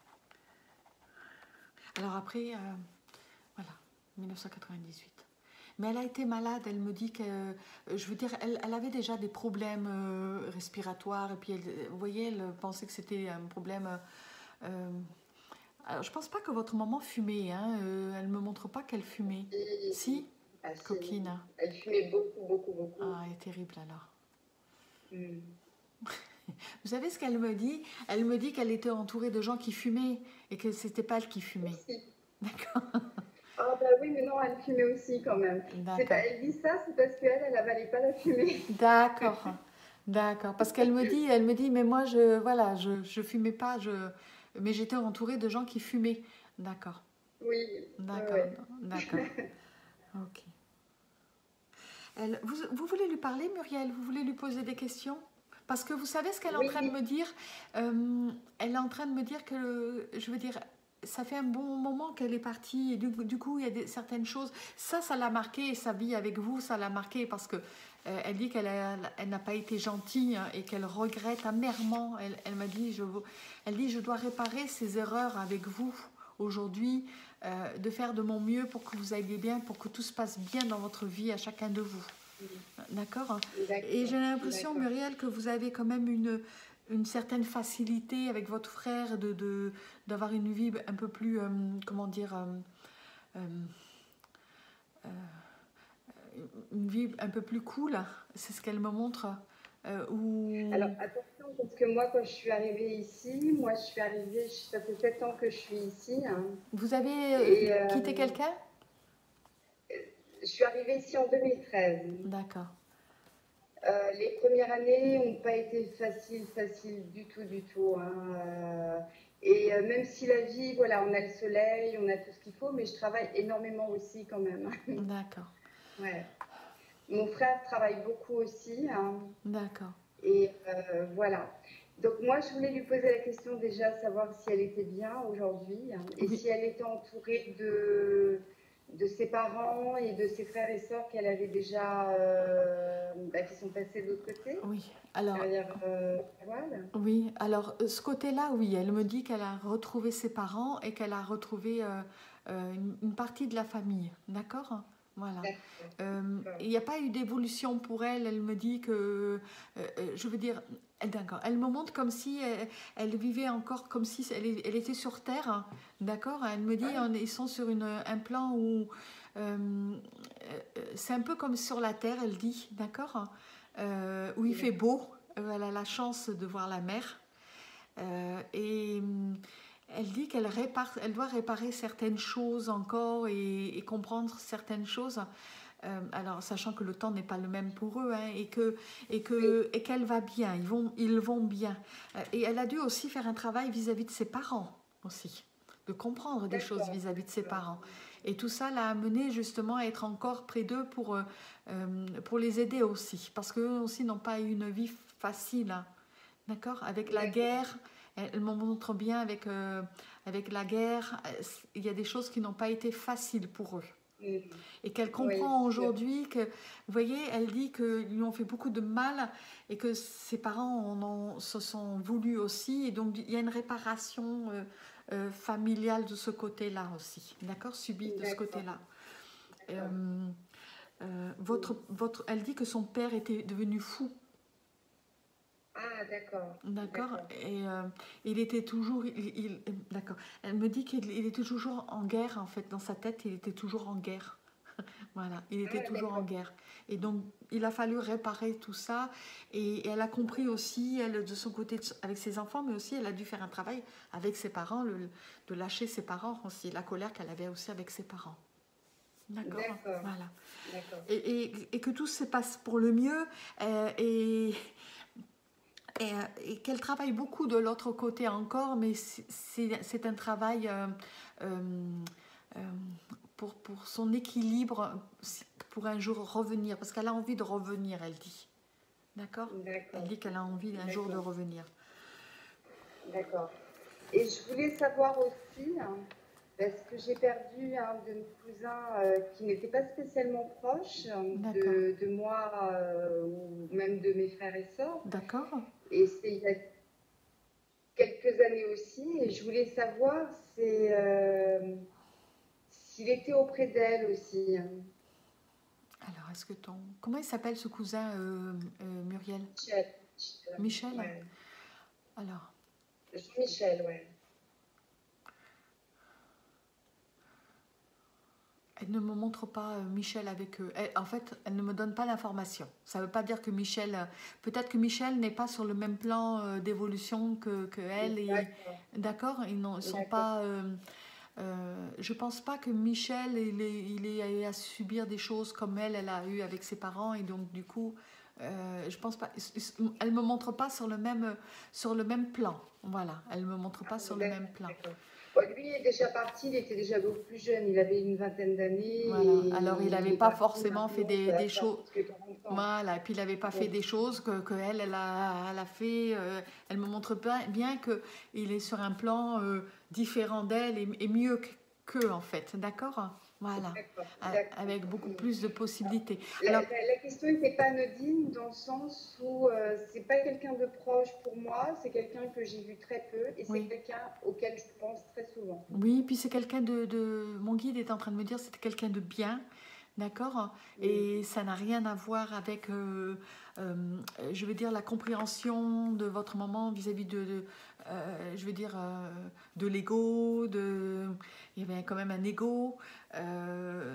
Alors après, euh, voilà, mille neuf cent quatre-vingt-dix-huit. Mais elle a été malade, elle me dit que, euh, je veux dire, elle, elle avait déjà des problèmes euh, respiratoires, et puis, elle, vous voyez, elle pensait que c'était un problème... euh, alors, je pense pas que votre maman fumait, hein, euh, elle me montre pas qu'elle fumait. Et- Si? Ah, si. Coquine. Elle fumait beaucoup, beaucoup, beaucoup. Ah, elle est terrible alors. Mm. Vous savez ce qu'elle me dit? Elle me dit qu'elle était entourée de gens qui fumaient, et que c'était pas elle qui fumait. Aussi. D'accord. Ah bah oui, mais non, elle fumait aussi quand même. C'est pas- D'accord. elle dit ça, c'est parce qu'elle, elle avalait pas la fumée. D'accord, d'accord. Parce qu'elle me dit, elle me dit, mais moi, je, voilà, je, je fumais pas, je, mais j'étais entourée de gens qui fumaient. D'accord, Oui, d'accord, ouais. d'accord. Ok. Elle, vous, vous voulez lui parler, Muriel? Vous voulez lui poser des questions? Parce que vous savez ce qu'elle est en Oui, train de me dire? Euh, Elle est en train de me dire que, je veux dire, ça fait un bon moment qu'elle est partie. Et du, du coup, il y a des, certaines choses. Ça, ça l'a marqué. Sa vie avec vous, ça l'a marqué parce que euh, elle dit qu'elle a- elle n'a pas été gentille, hein, et qu'elle regrette amèrement. Elle, elle m'a dit, je, vous- elle dit, je dois réparer ces erreurs avec vous aujourd'hui, euh, de faire de mon mieux pour que vous alliez bien, pour que tout se passe bien dans votre vie à chacun de vous. D'accord? d'accord. Et j'ai l'impression, D'accord. Muriel, que vous avez quand même une, une certaine facilité avec votre frère de, de, d'avoir une vie un peu plus, euh, comment dire, euh, euh, euh, une vie un peu plus cool. C'est ce qu'elle me montre. Euh, où... Alors attention, parce que moi, quand je suis arrivée ici, moi, je suis arrivée, ça fait sept ans que je suis ici. Hein, Vous avez euh, et euh, quitté quelqu'un? je suis arrivée ici en deux mille treize. D'accord. Euh, les premières années n'ont pas été faciles, faciles du tout, du tout. Hein. Euh, et euh, même si la vie, voilà, on a le soleil, on a tout ce qu'il faut, mais je travaille énormément aussi quand même. D'accord. Ouais. Mon frère travaille beaucoup aussi. Hein. D'accord. Et euh, voilà. Donc moi, je voulais lui poser la question déjà, savoir si elle était bien aujourd'hui, hein, et Oui. si elle était entourée de, de ses parents et de ses frères et sœurs qu'elle avait déjà, euh, bah, qui sont passés de l'autre côté, Oui. Alors, derrière euh, la voile. oui. Alors, euh, ce côté-là, oui. Elle me dit qu'elle a retrouvé ses parents et qu'elle a retrouvé euh, euh, une, une partie de la famille. D'accord? Voilà. D'accord. Euh, D'accord. il n'y a pas eu d'évolution pour elle. Elle me dit que, euh, euh, je veux dire, elle, d'accord, elle me montre comme si elle, elle vivait encore, comme si elle, elle était sur Terre, hein, d'accord. Elle me dit, Ah, on- ils sont sur une, un plan où euh, euh, c'est un peu comme sur la Terre, elle dit, d'accord, euh, où il fait d'accord. beau. Euh, Elle a la chance de voir la mer. Euh, et hum, elle dit qu'elle répare, elle doit réparer certaines choses encore et, et comprendre certaines choses. Euh, alors, sachant que le temps n'est pas le même pour eux, hein, et que et Oui, que et qu'elle va bien, ils vont ils vont bien. Euh, et elle a dû aussi faire un travail vis-à-vis de ses parents aussi, de comprendre des choses d'accord, vis-à-vis de ses d'accord. parents. Et tout ça l'a amené justement à être encore près d'eux pour euh, euh, pour les aider aussi, parce qu'eux aussi n'ont pas eu une vie facile, hein. D'accord? Avec la D'accord. guerre, elle, elle me montre bien avec, euh, avec la guerre, euh, il y a des choses qui n'ont pas été faciles pour eux. Mhm. Et qu'elle Oui, comprend sûr. aujourd'hui que, vous voyez, elle dit qu'ils lui ont fait beaucoup de mal et que ses parents en ont, se sont voulus aussi. Et donc, il y a une réparation euh, euh, familiale de ce côté-là aussi. D'accord? Subie de ce D'accord, côté-là. d'accord. Euh, euh, Mhm. votre, votre, elle dit que son père était devenu fou. Ah, d'accord, D'accord. d'accord. Et euh, il était toujours, il, il- d'accord. Elle me dit qu'il il était toujours en guerre en fait. Dans sa tête, il était toujours en guerre. Voilà, il était Ah, toujours en d'accord. guerre. Et donc, il a fallu réparer tout ça. Et, et elle a compris aussi, elle, de son côté, avec ses enfants, mais aussi, elle a dû faire un travail avec ses parents, le- de lâcher ses parents aussi, la colère qu'elle avait aussi avec ses parents. D'accord. D'accord, Voilà. d'accord. Et, et- et que tout se passe pour le mieux. euh, et et, euh, et qu'elle travaille beaucoup de l'autre côté encore, mais c'est c'est un travail euh, euh, euh, pour, pour son équilibre, pour un jour revenir, parce qu'elle a envie de revenir, elle dit. D'accord. Elle D'accord, dit qu'elle a envie un jour de d'accord, revenir. d'accord. Et je voulais savoir aussi, hein, parce que j'ai perdu un de mes cousins euh, qui n'était pas spécialement proche euh, D'accord. de, de moi euh, ou même de mes frères et sœurs. D'accord. Et c'est il y a quelques années aussi. Et je voulais savoir c'est, euh, s'il était auprès d'elle aussi, hein. Alors, est-ce que ton... Comment il s'appelle ce cousin, euh, euh, Muriel? Michel. Michel, Michel? ouais. Alors, Jean-Michel, ouais. elle ne me montre pas euh, Michel avec eux. Elle- en fait, elle ne me donne pas l'information. Ça ne veut pas dire que Michel... euh, Peut-être que Michel n'est pas sur le même plan euh, d'évolution que, que elle. Et, D'accord, d'accord? Ils ne sont d'accord, pas... euh, euh, je pense pas que Michel, il est, il est à subir des choses comme elle, elle a eu avec ses parents. Et donc, du coup, euh, je pense pas... Elle me montre pas sur le même, sur le même plan. Voilà. Elle me montre pas sur le même d'accord, plan. d'accord. Bon, lui est déjà parti, il était déjà beaucoup plus jeune, il avait une vingtaine d'années Voilà. et Alors, il il n'avait est pas parti forcément fait maintenant, des, ça va des faire choses... plus que quarante ans. Voilà, et puis il n'avait pas fait Donc, des choses que, que elle, elle a, elle a fait. Euh, elle me montre bien, bien qu'il est sur un plan euh, différent d'elle et, et mieux qu'eux, en fait. D'accord? Voilà. d'accord, A- d'accord. Avec beaucoup Mm. plus de possibilités. La, Alors, la- la question n'était pas anodine dans le sens où euh, c'est pas quelqu'un de proche pour moi, c'est quelqu'un que j'ai vu très peu et c'est oui. quelqu'un auquel je pense très souvent. Oui, puis c'est quelqu'un de, de... Mon guide est en train de me dire c'était quelqu'un de bien. D'accord? Mm. Et ça n'a rien à voir avec, euh, euh, je veux dire, la compréhension de votre maman vis-à-vis de, de, euh, je veux dire, euh, de l'ego, de... il y avait quand même un ego, euh,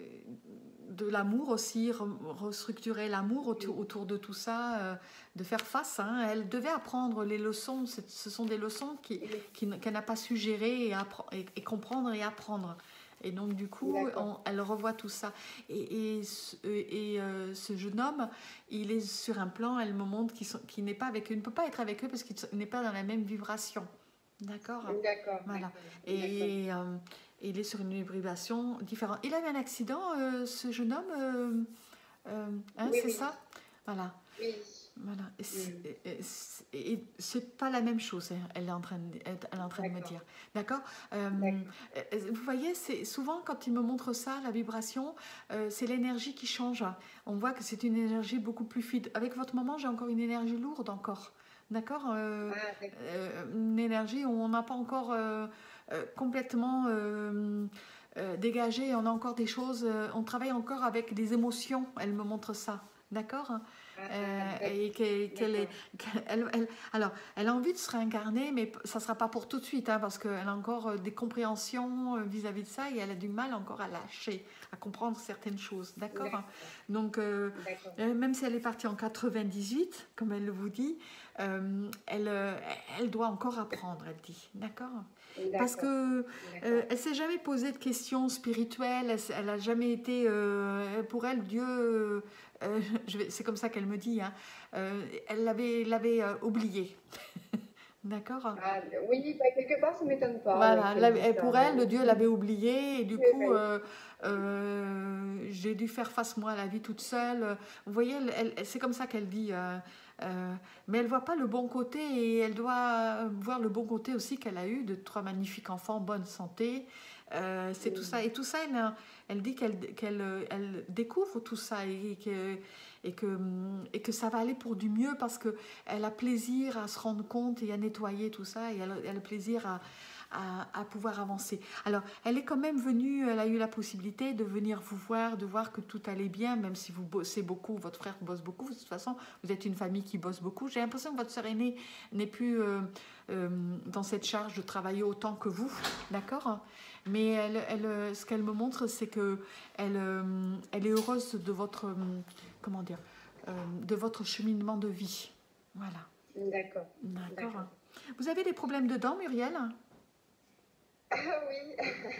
de l'amour aussi, re- restructurer l'amour autour, Mm. autour de tout ça, euh, de faire face, hein. Elle devait apprendre les leçons, c'est- ce sont des leçons qui, Mm. qui n- qu'elle n'a pas su gérer et, appre- et- et comprendre et apprendre. Et donc, du coup, D'accord, on- elle revoit tout ça. Et, et, ce- et, euh, ce jeune homme, il est sur un plan, elle me montre qu'il sont- qu'il n'est pas avec eux, il ne peut pas être avec eux parce qu'il n'est pas dans la même vibration. D'accord? d'accord, Voilà. d'accord, d'accord. Et euh, il est sur une vibration différente. Il a eu un accident, euh, ce jeune homme, euh, euh, hein, Oui, c'est oui, ça? Voilà. oui. Voilà. Et c'est Mm. et c'est- et c'est pas la même chose, hein, elle est en train de, elle est en train de me D'accord, dire. D'accord. Euh, d'accord. euh, Vous voyez, c'est souvent quand il me montre ça, la vibration, euh, c'est l'énergie qui change. On voit que c'est une énergie beaucoup plus fluide. Avec votre maman, j'ai encore une énergie lourde encore. D'accord. Euh, Ah, d'accord. euh, une énergie où on n'a pas encore euh, euh, complètement. euh, euh, dégagé, on a encore des choses, euh, on travaille encore avec des émotions, elle me montre ça, d'accord. Ah, Euh, d'ac- et qu'elle, qu'elle est, d'accord. qu'elle- elle- alors, elle a envie de se réincarner, mais ça ne sera pas pour tout de suite, hein, parce qu'elle a encore euh, des compréhensions euh, vis-à-vis de ça, et elle a du mal encore à lâcher, à comprendre certaines choses, d'accord. D'accord. Donc, euh, D'accord. euh, même si elle est partie en quatre-vingt-dix-huit, comme elle vous dit, euh, elle, euh, elle doit encore apprendre, elle dit, d'accord. Parce D'accord. que euh, D'accord. elle s'est jamais posé de questions spirituelles, elle, s- elle a jamais été, euh, pour elle, Dieu, euh, euh, je vais- c'est comme ça qu'elle me dit, hein, euh, elle l'avait, l'avait euh, oublié, d'accord. Ah, oui, bah, quelque part, ça ne m'étonne pas ouais, Voilà, elle qu'elle l'avait- dise elle- ça. pour elle, le Dieu l'avait oublié, et du Oui, coup, oui. euh, euh, j'ai dû faire face moi à la vie toute seule. Vous voyez, elle, elle- c'est comme ça qu'elle dit. euh, euh, mais elle voit pas le bon côté, et elle doit voir le bon côté aussi qu'elle a eu de trois magnifiques enfants en bonne santé. Euh, c'est tout ça. Mm. Et tout ça, elle, elle dit qu'elle qu'elle, elle découvre tout ça, et que, et, que, et que ça va aller pour du mieux, parce qu'elle a plaisir à se rendre compte et à nettoyer tout ça, et elle, elle a plaisir à, à, à pouvoir avancer. Alors, elle est quand même venue, elle a eu la possibilité de venir vous voir, de voir que tout allait bien, même si vous bossez beaucoup, votre frère bosse beaucoup. De toute façon, vous êtes une famille qui bosse beaucoup. J'ai l'impression que votre sœur aînée n'est plus euh, euh, dans cette charge de travailler autant que vous, d'accord. Mais elle, elle, ce qu'elle me montre, c'est que elle, euh, elle est heureuse de votre, euh, comment dire, euh, de votre cheminement de vie. Voilà. D'accord. D'accord. D'accord. Vous avez des problèmes de dents, Muriel? Ah oui.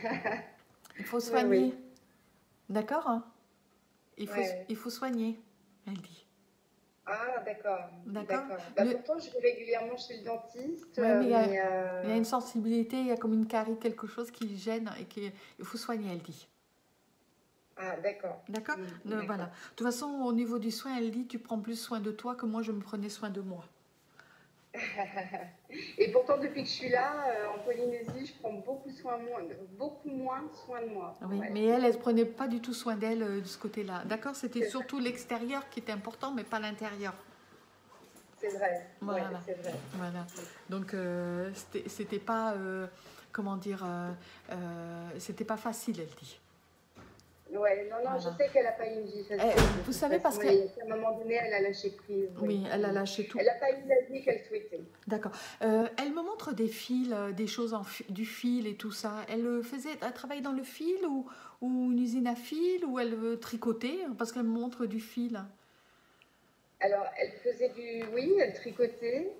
Il faut Oui, oui. soigner. D'accord. Il faut, Ouais. il faut soigner, elle dit. Ah, d'accord. D'accord. D'accord. Bah, Le- pourtant, je vais régulièrement chez le dentiste, Ouais, euh, mais il y a, mais il y a euh, une sensibilité, il y a comme une carie, quelque chose qui gêne, et qu'il faut soigner, elle dit. ah, d'accord. D'accord. Mm, Le- Voilà. d'accord. De toute façon, au niveau du soin, elle dit, tu prends plus soin de toi que moi, je me prenais soin de moi. Et pourtant, depuis que je suis là, euh, en Polynésie, je prends beaucoup soin, moins, beaucoup moins soin de moi. Oui, Ouais. mais elle, elle ne prenait pas du tout soin d'elle euh, de ce côté-là. D'accord. C'était C'est vrai. surtout l'extérieur qui était important, mais pas l'intérieur. C'est vrai. Ouais, Voilà. c'est vrai. Voilà. Donc, euh, c'était c'était pas, euh, comment dire, euh, euh, c'était pas facile, elle dit. Ouais, non, non, je Voilà. sais qu'elle n'a pas eu une vie Eh, facile de vous toute savez, parce façon. que, Et qu'à un moment donné, elle a lâché prise. Oui. oui, elle a Mm. lâché tout. Elle n'a pas eu la vie qu'elle souhaitait. D'accord. Euh, elle me montre des fils, euh, des choses en fi- du fil et tout ça. Elle euh, faisait, elle travaille dans le fil, ou, ou une usine à fil, ou elle veut tricoter, parce qu'elle me montre du fil. Alors, elle faisait du... Oui, elle tricotait.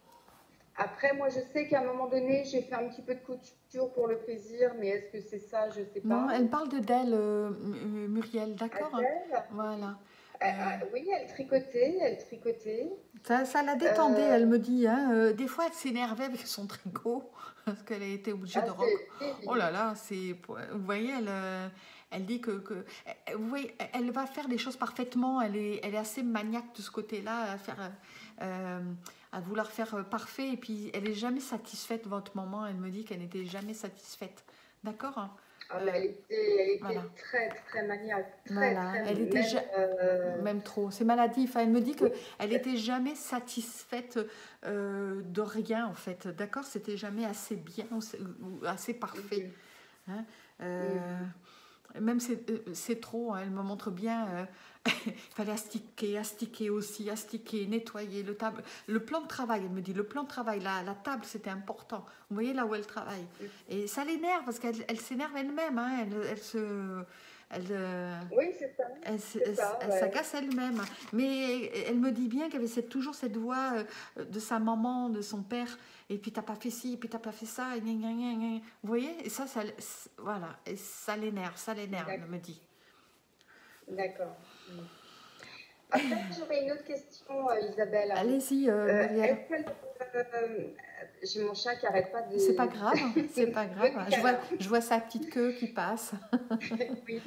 Après, moi, je sais qu'à un moment donné, j'ai fait un petit peu de couture pour le plaisir, mais est-ce que c'est ça? Je ne sais Non, pas. elle parle de d'elle, euh, M- Muriel, d'accord, hein. Adèle, Voilà. ah, Euh, ah, oui, elle tricotait, elle tricotait. ça, ça la détendait, Euh, elle me dit, hein. Euh, des fois, elle s'énervait avec son tricot, parce qu'elle a été obligée ah, de rock. c'est... Oui, Oh oui. là là, c'est, vous voyez, elle, euh, elle dit que, que- vous voyez, elle va faire les choses parfaitement. Elle est, elle est assez maniaque de ce côté-là, à faire, euh, à vouloir faire euh, parfait. Et puis, elle est jamais satisfaite de votre moment. Elle me dit qu'elle n'était jamais satisfaite. D'accord, hein. Ah, mais Euh, elle était, elle Voilà. était très, très maniaque. Très, Voilà, très... elle était Même... ja- euh, même trop. C'est maladif. Elle me dit oui, qu'elle n'était jamais satisfaite euh, de rien, en fait. D'accord. C'était jamais assez bien, ou c'est- ou assez parfait. mhm, Hein. Euh, mhm. Même c'est euh, c'est trop, hein. Elle me montre bien. euh, il fallait astiquer, astiquer aussi, astiquer, nettoyer le table. Le plan de travail, elle me dit, le plan de travail, la, la table, c'était important. Vous voyez là où elle travaille. Et ça l'énerve, parce qu'elle elle s'énerve elle-même, hein. Elle, elle se... Elle, euh, Oui, c'est ça. elle, se- C'est elle, ça, elle ouais. s'agace elle-même. Mais elle me dit bien qu'il y avait cette- toujours cette voix euh, de sa maman, de son père. Et puis t'as pas fait ci, et puis t'as pas fait ça. Et gna, gna, gna, gna. Vous voyez. Et ça, ça, voilà. Et ça l'énerve, ça l'énerve, elle D'ac- me dit. D'accord. Mm. Après, j'aurais une autre question, euh, Isabelle. Allez-y, euh, Euh, Muriel. est-ce qu'elle... euh, j'ai mon chat qui n'arrête pas de... C'est pas grave, c'est pas de grave. Je vois, câlin. je vois sa petite queue qui passe. Oui.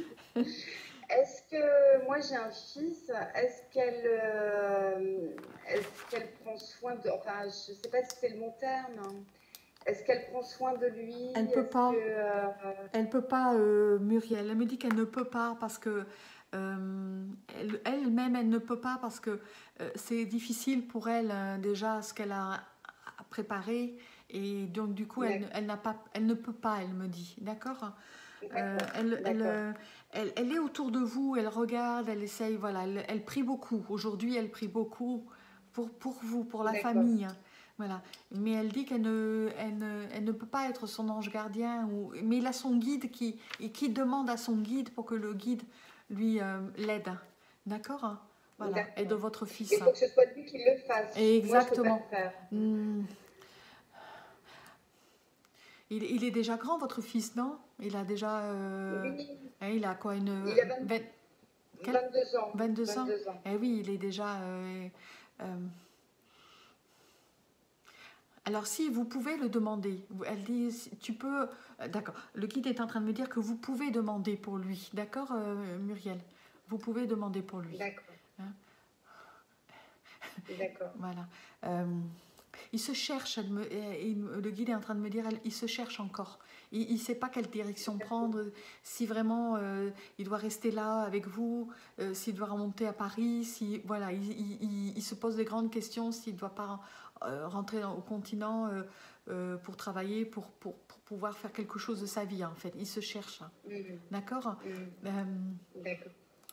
Est-ce que moi j'ai un fils, est-ce qu'elle euh, est-ce qu'elle prend soin de... Enfin, je ne sais pas si c'est le bon terme. Hein. Est-ce qu'elle prend soin de lui? Elle peut Est-ce pas. que... euh, Elle peut pas, euh, Muriel. Elle me dit qu'elle ne peut pas parce que euh, elle- elle-même, elle ne peut pas parce que euh, c'est difficile pour elle euh, déjà ce qu'elle a préparé, et donc du coup elle, ne- D'accord. elle n'a pas, elle ne peut pas. Elle me dit, d'accord. Euh, D'accord, elle, elle, d'accord, euh, elle, elle est autour de vous, elle regarde, elle essaye, voilà, elle, elle prie beaucoup. Aujourd'hui, elle prie beaucoup pour, pour vous, pour la d'accord, famille, hein. Voilà. Mais elle dit qu'elle ne, elle ne, elle ne peut pas être son ange gardien, ou, mais il a son guide qui, et qui demande à son guide pour que le guide lui euh, l'aide. D'accord, hein. Voilà. Et de d'accord. votre Il fils. faut que ce soit lui qui le fasse. Et Moi, je ne peux pas le exactement. faire. Hmm. Il, il est déjà grand, votre fils, non? Il a déjà... euh, Oui, hein, il a quoi, une... il a vingt vingt quel- vingt-deux ans. vingt-deux ans? vingt-deux ans. Eh oui, il est déjà... euh, euh, alors si, vous pouvez le demander. Elle dit, si- tu peux... euh, D'accord, le guide est en train de me dire que vous pouvez demander pour lui. D'accord, euh, Muriel? Vous pouvez demander pour lui. D'accord, Hein. d'accord. Voilà. Euh, il se cherche, elle me- et- et le guide est en train de me dire, elle- il se cherche encore. Il ne sait pas quelle direction prendre, si vraiment euh, il doit rester là avec vous, euh, s'il doit remonter à Paris, si, voilà, il, il- il- il se pose des grandes questions, s'il ne doit pas euh, rentrer dans- au continent euh, euh, pour travailler, pour, pour, pour pouvoir faire quelque chose de sa vie, en fait. Il se cherche, hein. Mhm, D'accord. mhm. Euh, D'accord.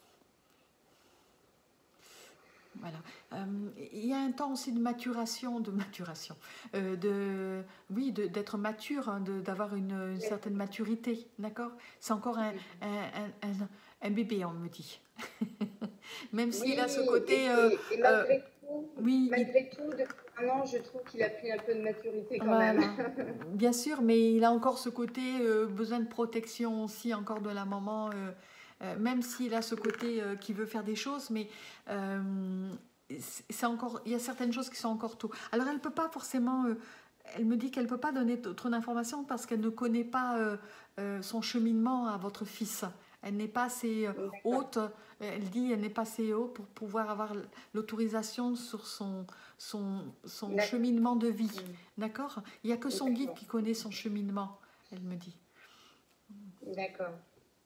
Voilà. Euh, il y a un temps aussi de maturation, de maturation, euh, de, oui, de- d'être mature, hein, de- d'avoir une, une certaine maturité, d'accord? C'est encore un, Mhm. un, un- un- un bébé, on me dit. Même s'il a ce Oui, côté, et, euh, et- et euh, malgré tout, oui, il- malgré tout, depuis un an, je trouve qu'il a pris un peu de maturité quand même. voilà, bien sûr, mais il a encore ce côté euh, besoin de protection aussi, encore de la maman, euh, euh, même s'il a ce côté euh, qui veut faire des choses, mais euh, c'est encore, il y a certaines choses qui sont encore tôt. Alors elle peut pas forcément, euh, elle me dit qu'elle peut pas donner t- trop d'informations parce qu'elle ne connaît pas euh, euh, son cheminement à votre fils. Elle n'est pas assez euh, D'accord, haute, elle dit, elle n'est pas assez haute pour pouvoir avoir l'autorisation sur son, son, son d'accord, cheminement de vie. mhm, D'accord? Il n'y a que son guide d'accord, qui connaît son cheminement, elle me dit. d'accord.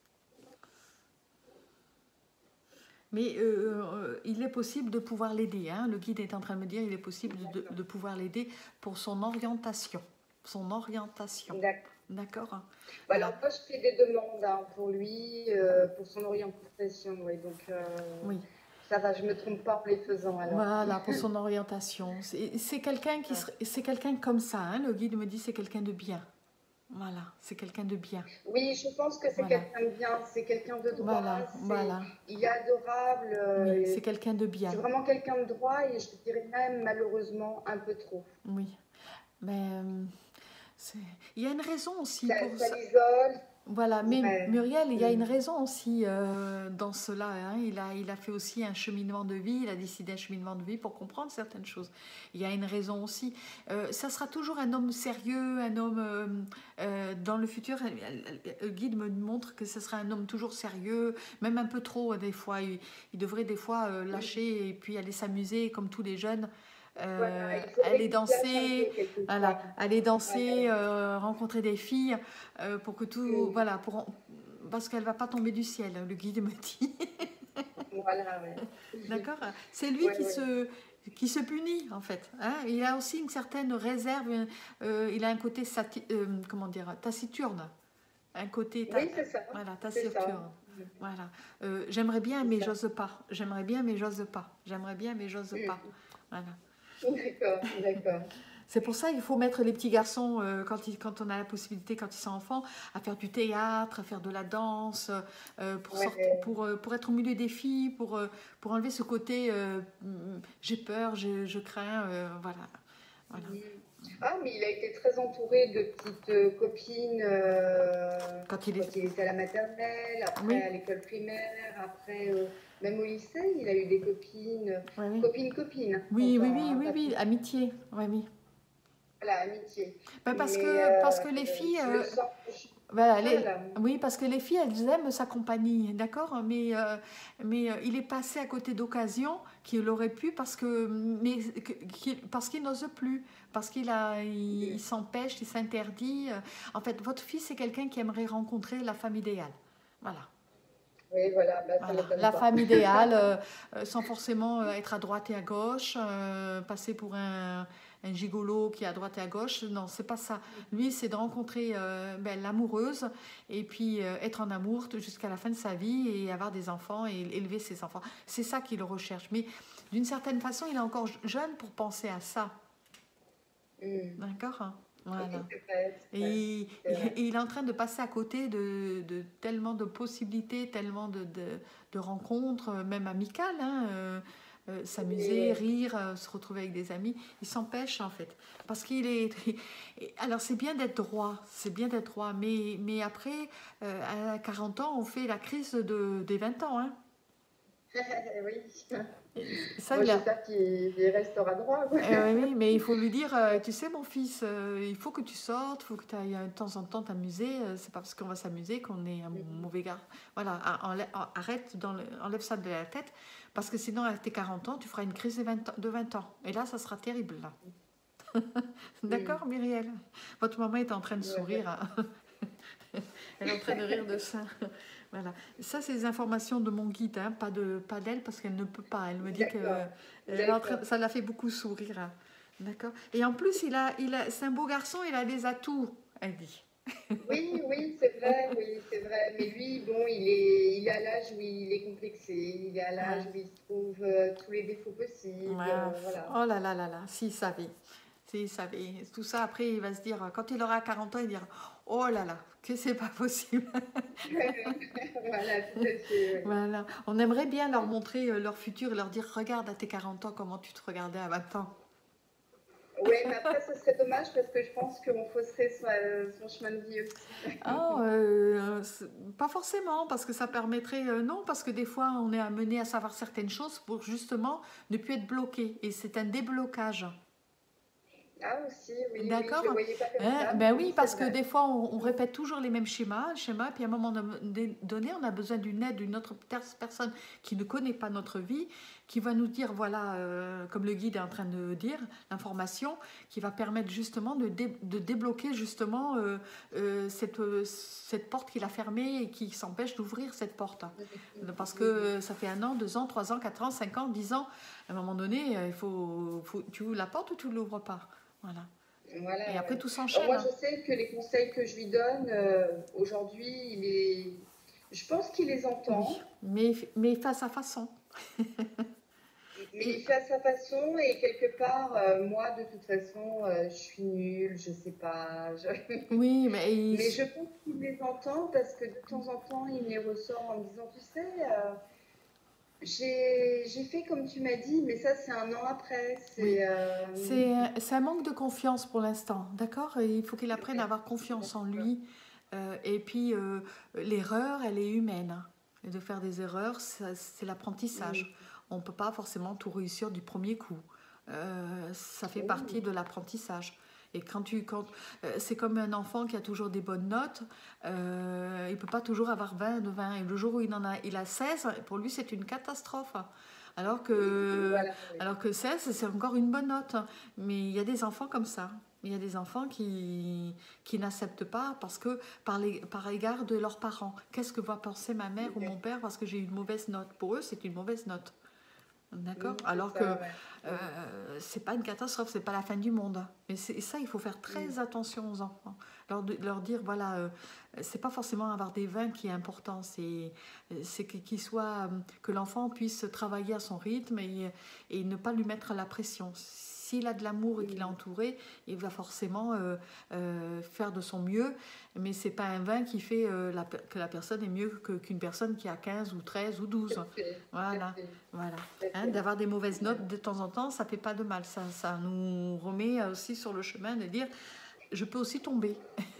Mais euh, euh, il est possible de pouvoir l'aider, hein. Le guide est en train de me dire il est possible de, D'accord. de pouvoir l'aider pour son orientation. Son orientation. D'accord. D'accord? Hein. Bah Voilà. alors moi, je fais des demandes hein, pour lui, euh, pour son orientation, oui, donc euh, Oui. ça va, je me trompe pas en les faisant alors. Voilà, pour son orientation. C'est c'est quelqu'un qui Ah. serait- c'est quelqu'un comme ça, hein. Le guide me dit c'est quelqu'un de bien. Voilà, c'est quelqu'un de bien. Oui, je pense que c'est Voilà. quelqu'un de bien, c'est quelqu'un de droit, Voilà, c'est, voilà. il est adorable, Oui, euh, c'est quelqu'un de bien. c'est vraiment quelqu'un de droit et je dirais même malheureusement un peu trop. Oui. Mais euh, c'est- il y a une raison aussi Ça, pour ça ça. l'isole, Voilà, mais ouais. Muriel, il y a une Mm. raison aussi euh, dans cela, hein. Il a, il a fait aussi un cheminement de vie, il a décidé un cheminement de vie pour comprendre certaines choses. Il y a une raison aussi. Euh, ça sera toujours un homme sérieux, un homme euh, euh, dans le futur. Le guide me montre que ce sera un homme toujours sérieux, même un peu trop des fois. Il, il devrait des fois euh, lâcher et puis aller s'amuser comme tous les jeunes. Voilà, Euh, il faudrait aller qu'il lâche un danser, peu quelquefois. voilà, aller danser, Ouais. euh, rencontrer des filles, euh, pour que tout, Mm. voilà, pour, parce qu'elle va pas tomber du ciel, le guide me dit. Voilà, ouais. D'accord? C'est lui Ouais, qui ouais. se, qui se punit, en fait, hein. Il a aussi une certaine réserve, euh, il a un côté, sati- euh, comment dire, taciturne. Un côté, ta- Oui, c'est ça. voilà, C'est ça. taciturne. Voilà. Euh, j'aimerais bien, C'est mais ça. j'ose pas. J'aimerais bien, mais j'ose pas. J'aimerais bien, mais j'ose Mm. pas. Voilà. D'accord, d'accord. C'est pour ça qu'il faut mettre les petits garçons, euh, quand, ils- quand on a la possibilité, quand ils sont enfants, à faire du théâtre, à faire de la danse, euh, pour, Ouais. sortir, pour, euh, pour être au milieu des filles, pour, euh, pour enlever ce côté euh, mm, j'ai peur, je, je crains, euh, voilà. Voilà. Mm. Ah, mais il a été très entouré de petites euh, copines euh, Quand il quand est... il était à la maternelle, après Oui. à l'école primaire, après euh, même au lycée, il a eu des copines, Oui, oui. copines, copines. Oui, oui, j'entends, oui, hein, oui, pas oui, toutes. amitié, oui, oui. Voilà, amitié. Ben, parce, Mais que, parce que euh, les filles, je euh, le sens. voilà, les- Voilà. oui, parce que les filles, elles aiment sa compagnie, d'accord? Mais, euh, mais euh, il est passé à côté d'occasions qu'il aurait pu parce que, mais, que- qu'il- parce qu'il n'ose plus, parce qu'il a, il, il s'empêche, il s'interdit. euh. En fait, votre fils, c'est quelqu'un qui aimerait rencontrer la femme idéale. Voilà. Oui, voilà, bah, ça Voilà, m'étonne la pas. femme idéale, euh, euh, sans forcément euh, être à droite et à gauche, euh, passer pour un, un gigolo qui est à droite et à gauche. Non, c'est pas ça. Lui, c'est de rencontrer euh, ben, l'amoureuse et puis euh, être en amour jusqu'à la fin de sa vie et avoir des enfants et élever ses enfants. C'est ça qu'il recherche. Mais d'une certaine façon, il est encore jeune pour penser à ça. Mm. D'accord, hein. Voilà. Oui, c'est vrai, c'est Et, vrai, il- c'est vrai. et il est en train de passer à côté de, de tellement de possibilités, tellement de, de, de rencontres, euh, même amicales, hein, euh, euh, s'amuser, Oui, rire, euh, se retrouver avec des amis. Il s'empêche en fait. Parce qu'il est... et alors c'est bien d'être droit, c'est bien d'être droit, mais, mais après, euh, à quarante ans, on fait la crise de, des vingt ans. Hein. oui. Et ça, Moi, il a... j'espère qu'il il restera droit, quoi. Euh, oui, oui, mais il faut lui dire, euh, tu sais mon fils, euh, il faut que tu sortes, il faut que tu ailles de temps en temps t'amuser, euh, c'est pas parce qu'on va s'amuser qu'on est un mauvais gars. Voilà, en- enlè- en- arrête, dans le- enlève ça de la tête, parce que sinon à tes quarante ans, tu feras une crise de vingt ans, de vingt ans. Et là, ça sera terrible, là. Mm. D'accord, Myriel? Votre maman est en train de Ouais, sourire, ouais. hein. Elle est en train de rire de ça. Voilà. Ça, c'est des informations de mon guide, hein, pas de, pas d'elle, parce qu'elle ne peut pas. Elle me dit que D'accord, elle est en train- d'accord. ça l'a fait beaucoup sourire. Hein. D'accord. Et en plus, il a, il a, c'est un beau garçon, il a des atouts, elle dit. Oui, oui, c'est vrai, oui, c'est vrai. Mais lui, bon, il est, il est à l'âge où il est complexé, il est à l'âge Ouais. où il se trouve euh, tous les défauts possibles, Ouais. euh, voilà. Oh là là là là, s'il savait. S'il savait. Tout ça, après, il va se dire, quand il aura quarante ans, il dira, oh là là, que c'est pas possible. Voilà, tout à fait, oui. Voilà. On aimerait bien leur montrer euh, leur futur et leur dire, regarde à tes quarante ans comment tu te regardais à vingt ans. Oui, mais après, ce serait dommage parce que je pense qu'on fausserait son, euh, son chemin de vie aussi. Ah, euh, c'est- pas forcément, parce que ça permettrait... euh, non, parce que des fois, on est amené à savoir certaines choses pour justement ne plus être bloqué. Et c'est un déblocage. Ah, aussi, oui, oui, je D'accord? le voyais pas comme Hein, ça, ben mais oui, oui, c'est parce que vrai. des fois, on, on répète toujours les mêmes schémas, schémas, puis à un moment don- donné, on a besoin d'une aide d'une autre ter- personne qui ne connaît pas notre vie, qui va nous dire, voilà, euh, comme le guide est en train de dire, l'information qui va permettre justement de, dé- de débloquer justement euh, euh, cette, euh, cette porte qu'il a fermée et qui s'empêche d'ouvrir cette porte. Parce que ça fait un an, deux ans, trois ans, quatre ans, cinq ans, dix ans. À un moment donné, euh, il faut, faut- tu ouvres la porte ou tu ne l'ouvres pas. Voilà. Et Voilà, après, ouais. tout Alors s'enchaîne. moi, Hein. je sais que les conseils que je lui donne, euh, aujourd'hui, il est... je pense qu'il les Oui, entend, mais, mais il fait à sa façon. mais il Et, fait à sa façon et quelque part, euh, moi, de toute façon, euh, je suis nulle, je sais pas. je- oui, mais il- Mais je pense qu'il les entend parce que de temps en temps, il me les ressort en me disant, tu sais, euh, j'ai j'ai fait comme tu m'as dit, mais ça, c'est un an après. oui, C'est... euh, c'est c'est un manque de confiance pour l'instant, d'accord? Et il faut qu'il apprenne à avoir confiance en D'accord. lui. Euh, et puis, euh, l'erreur, elle est humaine. Hein. Et de faire des erreurs, ça- c'est Mm. l'apprentissage. On ne peut pas forcément tout réussir du premier coup. Euh, ça fait Oui. partie de l'apprentissage. Et quand tu, quand, euh, c'est comme un enfant qui a toujours des bonnes notes, euh, il ne peut pas toujours avoir vingt de vingt. Et le jour où il en a, il a seize, pour lui, c'est une catastrophe. Alors que, Voilà, oui. alors que seize, c'est encore une bonne note. Mais il y a des enfants comme ça. Il y a des enfants qui, qui n'acceptent pas parce que par, les, par égard de leurs parents. Qu'est-ce que va penser ma mère ou mon père parce que j'ai eu une mauvaise note? Pour eux, c'est une mauvaise note. D'accord? Mm, c'est Alors que ça, ouais. euh, c'est pas une catastrophe, c'est pas la fin du monde. Mais c'est ça, il faut faire très Mm. attention aux enfants. Leur, leur dire, voilà, euh, c'est pas forcément avoir des vins qui est important, c'est c'est que- qu'il soit, euh, que l'enfant puisse travailler à son rythme et, et ne pas lui mettre la pression. S'il a de l'amour et qu'il est Mm. entouré, il va forcément euh, euh, faire de son mieux, mais c'est pas un vin qui fait euh, la, que la personne est mieux que- qu'une personne qui a quinze ou treize ou Tout douze. à fait, tout à Voilà, fait, voilà. tout à Hein, fait. d'avoir des mauvaises Ouais. notes de temps en temps, ça fait pas de mal. Ça, ça nous remet aussi sur le chemin de dire, je peux aussi tomber.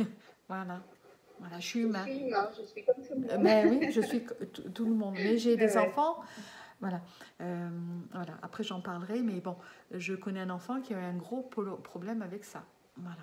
Voilà, voilà, je suis Je humain. suis humain, je suis comme tout le Euh, monde. Ben oui, je suis co- tout tout le monde. Mais j'ai Ouais, des ouais. enfants. Voilà. Euh, voilà. Après, j'en parlerai. Mais bon, je connais un enfant qui a eu un gros polo- problème avec ça. Voilà.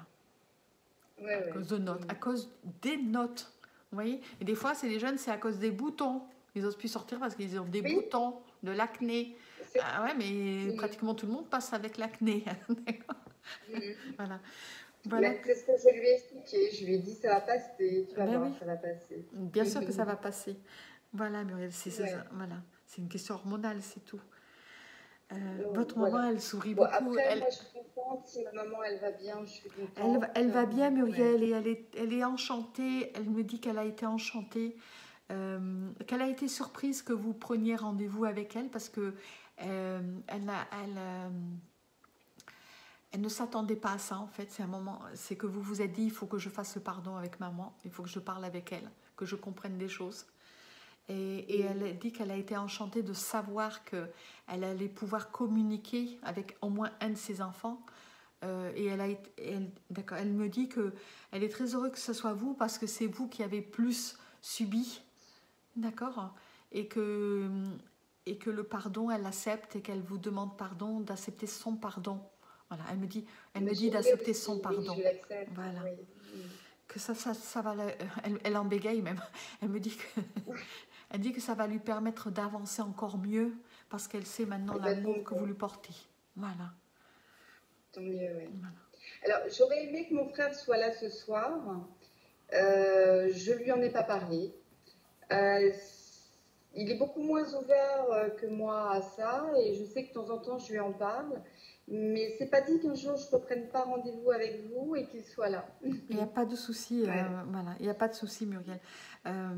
Ouais, À ouais. cause de notes. Mm. À cause des notes. Vous voyez? Et des fois, c'est les jeunes, c'est à cause des boutons. Ils n'osent plus sortir parce qu'ils ont des Oui, boutons, de l'acné. c'est... Ah ouais, mais Mm. pratiquement tout le monde passe avec l'acné. D'accord. Mm. Voilà. Voilà. Mais c'est ce que je lui ai expliqué. Je lui ai dit, ça va passer, tu vas Ben voir, oui, ça va passer. bien sûr que ça va passer. Voilà, Muriel, c'est c'est Ouais. ça. Voilà. C'est une question hormonale, c'est tout. Euh, Donc, votre maman, voilà. elle sourit Bon, beaucoup. après, Elle, moi, je suis contente. Si ma maman, elle va bien, je suis elle, va- contente. elle Euh, va bien, ouais. Muriel, et elle est, elle est enchantée. Elle me dit qu'elle a été enchantée, euh, qu'elle a été surprise que vous preniez rendez-vous avec elle parce que euh, elle, a- elle, euh, elle ne s'attendait pas à ça en fait. C'est un moment, c'est que vous vous êtes dit, il faut que je fasse le pardon avec maman, il faut que je parle avec elle, que je comprenne des choses. Et, et Mm. elle dit qu'elle a été enchantée de savoir qu'elle allait pouvoir communiquer avec au moins un de ses enfants. Euh, et elle, a été, elle, d'accord, elle me dit qu'elle est très heureuse que ce soit vous parce que c'est vous qui avez plus subi, d'accord, et que, et que le pardon, elle l'accepte et qu'elle vous demande pardon, d'accepter son pardon. Voilà, elle me dit, elle me Mais dit je l'ai d'accepter son aussi, oui, pardon. je l'accepte. Voilà, Oui. Mm. que ça, ça, ça va, la- elle, elle en bégaye même. Elle me dit que elle dit que ça va lui permettre d'avancer encore mieux parce qu'elle sait maintenant Eh ben, tant l'amour que vous mieux. lui portez. Voilà. Tant mieux, ouais. Voilà. Alors, j'aurais aimé que mon frère soit là ce soir. Euh, je lui en ai pas parlé. Euh, il est beaucoup moins ouvert euh, que moi à ça et je sais que de temps en temps je lui en parle. Mais c'est pas dit qu'un jour je reprenne pas rendez-vous avec vous et qu'il soit là. Il n'y a pas de souci, Ouais. euh, voilà, il n'y a pas de souci, Muriel. Euh,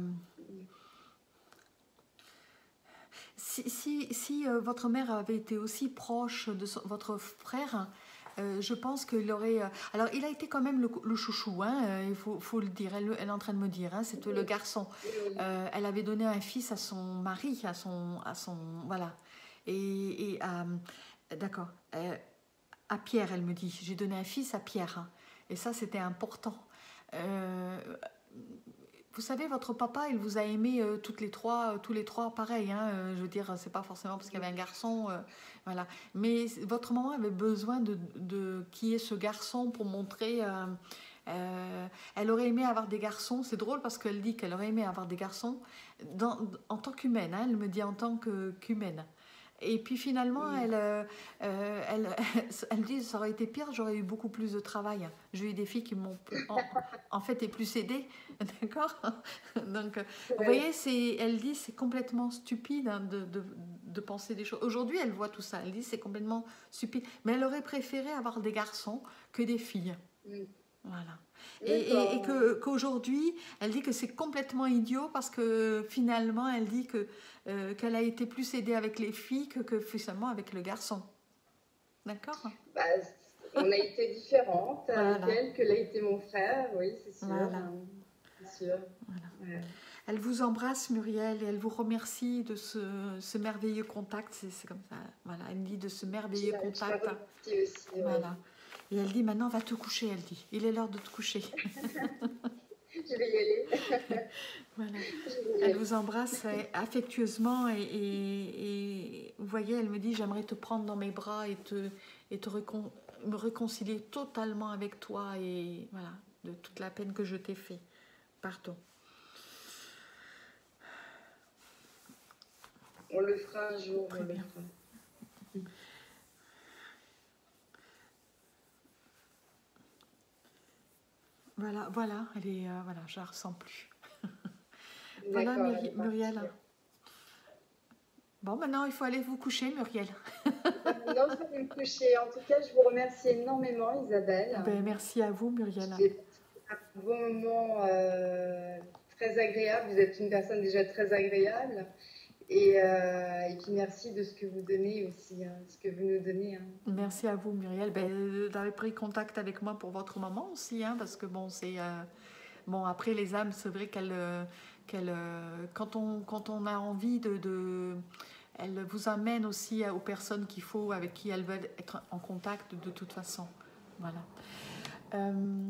si si, si euh, votre mère avait été aussi proche de son- votre frère, euh, je pense qu'il aurait. euh, alors, il a été quand même le, le chouchou, hein, euh, il faut, faut le dire. Elle, elle est en train de me dire, hein, c'était le Oui, garçon. oui, oui. Euh, elle avait donné un fils à son mari, à son, à son, voilà. Et, et à, d'accord. Euh, à Pierre, elle me dit. J'ai donné un fils à Pierre. Hein. Et ça, c'était important. Euh, vous savez, votre papa, il vous a aimé euh, toutes les trois, euh, tous les trois pareil. Hein, euh, je veux dire, c'est pas forcément parce qu'il y avait un garçon. Euh, voilà. Mais votre maman avait besoin de, de qui est ce garçon pour montrer. Euh, euh, elle aurait aimé avoir des garçons. C'est drôle parce qu'elle dit qu'elle aurait aimé avoir des garçons dans, en tant qu'humaine. Hein, elle me dit en tant que, qu'humaine. Et puis finalement, Mm. elle, euh, euh, elle, elle dit ça aurait été pire, j'aurais eu beaucoup plus de travail. J'ai eu des filles qui m'ont en, en fait et plus aidée, d'accord. Donc, vous Ouais. voyez, c'est, elle dit c'est complètement stupide hein, de, de, de penser des choses. Aujourd'hui, elle voit tout ça. Elle dit c'est complètement stupide, mais elle aurait préféré avoir des garçons que des filles. Mm. Voilà. Et, et, et D'accord. que, qu'aujourd'hui, elle dit que c'est complètement idiot parce que finalement, elle dit que, euh, qu'elle a été plus aidée avec les filles que, que finalement avec le garçon. D'accord. Bah, on a été différentes avec Voilà. elle que l'a été mon frère, oui, c'est sûr. Voilà. hein, C'est sûr. Voilà. Ouais. Elle vous embrasse, Muriel, et elle vous remercie de ce, ce merveilleux contact. C'est, c'est comme ça. Voilà. Elle dit de ce Je merveilleux la, je la contact. remercie aussi, ouais. Voilà. Et elle dit maintenant, va te coucher, elle dit. Il est l'heure de te coucher. Je vais y aller. Voilà. Je vais y Elle aller. vous embrasse euh, affectueusement et, et- et vous voyez, elle me dit j'aimerais te prendre dans mes bras et, te, et te récon- me réconcilier totalement avec toi et voilà, de toute la peine que je t'ai fait. Pardon. On le fera un jour, Très on le bien. fera. Voilà, voilà, elle est, euh, voilà, je la ressens plus. Voilà, D'accord, elle Muri- est Muriel. partie. Bon, maintenant il faut aller vous coucher, Muriel. Maintenant, je vais me coucher. En tout cas, je vous remercie énormément, Isabelle. Ben, merci à vous, Muriel. J'ai passé un bon moment euh, très agréable. Vous êtes une personne déjà très agréable. Et, euh, et puis merci de ce que vous donnez aussi, hein, ce que vous nous donnez. Hein. Merci à vous, Muriel, ben, d'avoir pris contact avec moi pour votre maman aussi, hein, parce que bon, c'est euh, bon après les âmes, c'est vrai qu'elles, euh, qu'elles, euh, quand on quand on a envie de, de elles vous amènent aussi aux personnes qu'il faut, avec qui elles veulent être en contact de toute façon. Voilà. Euh,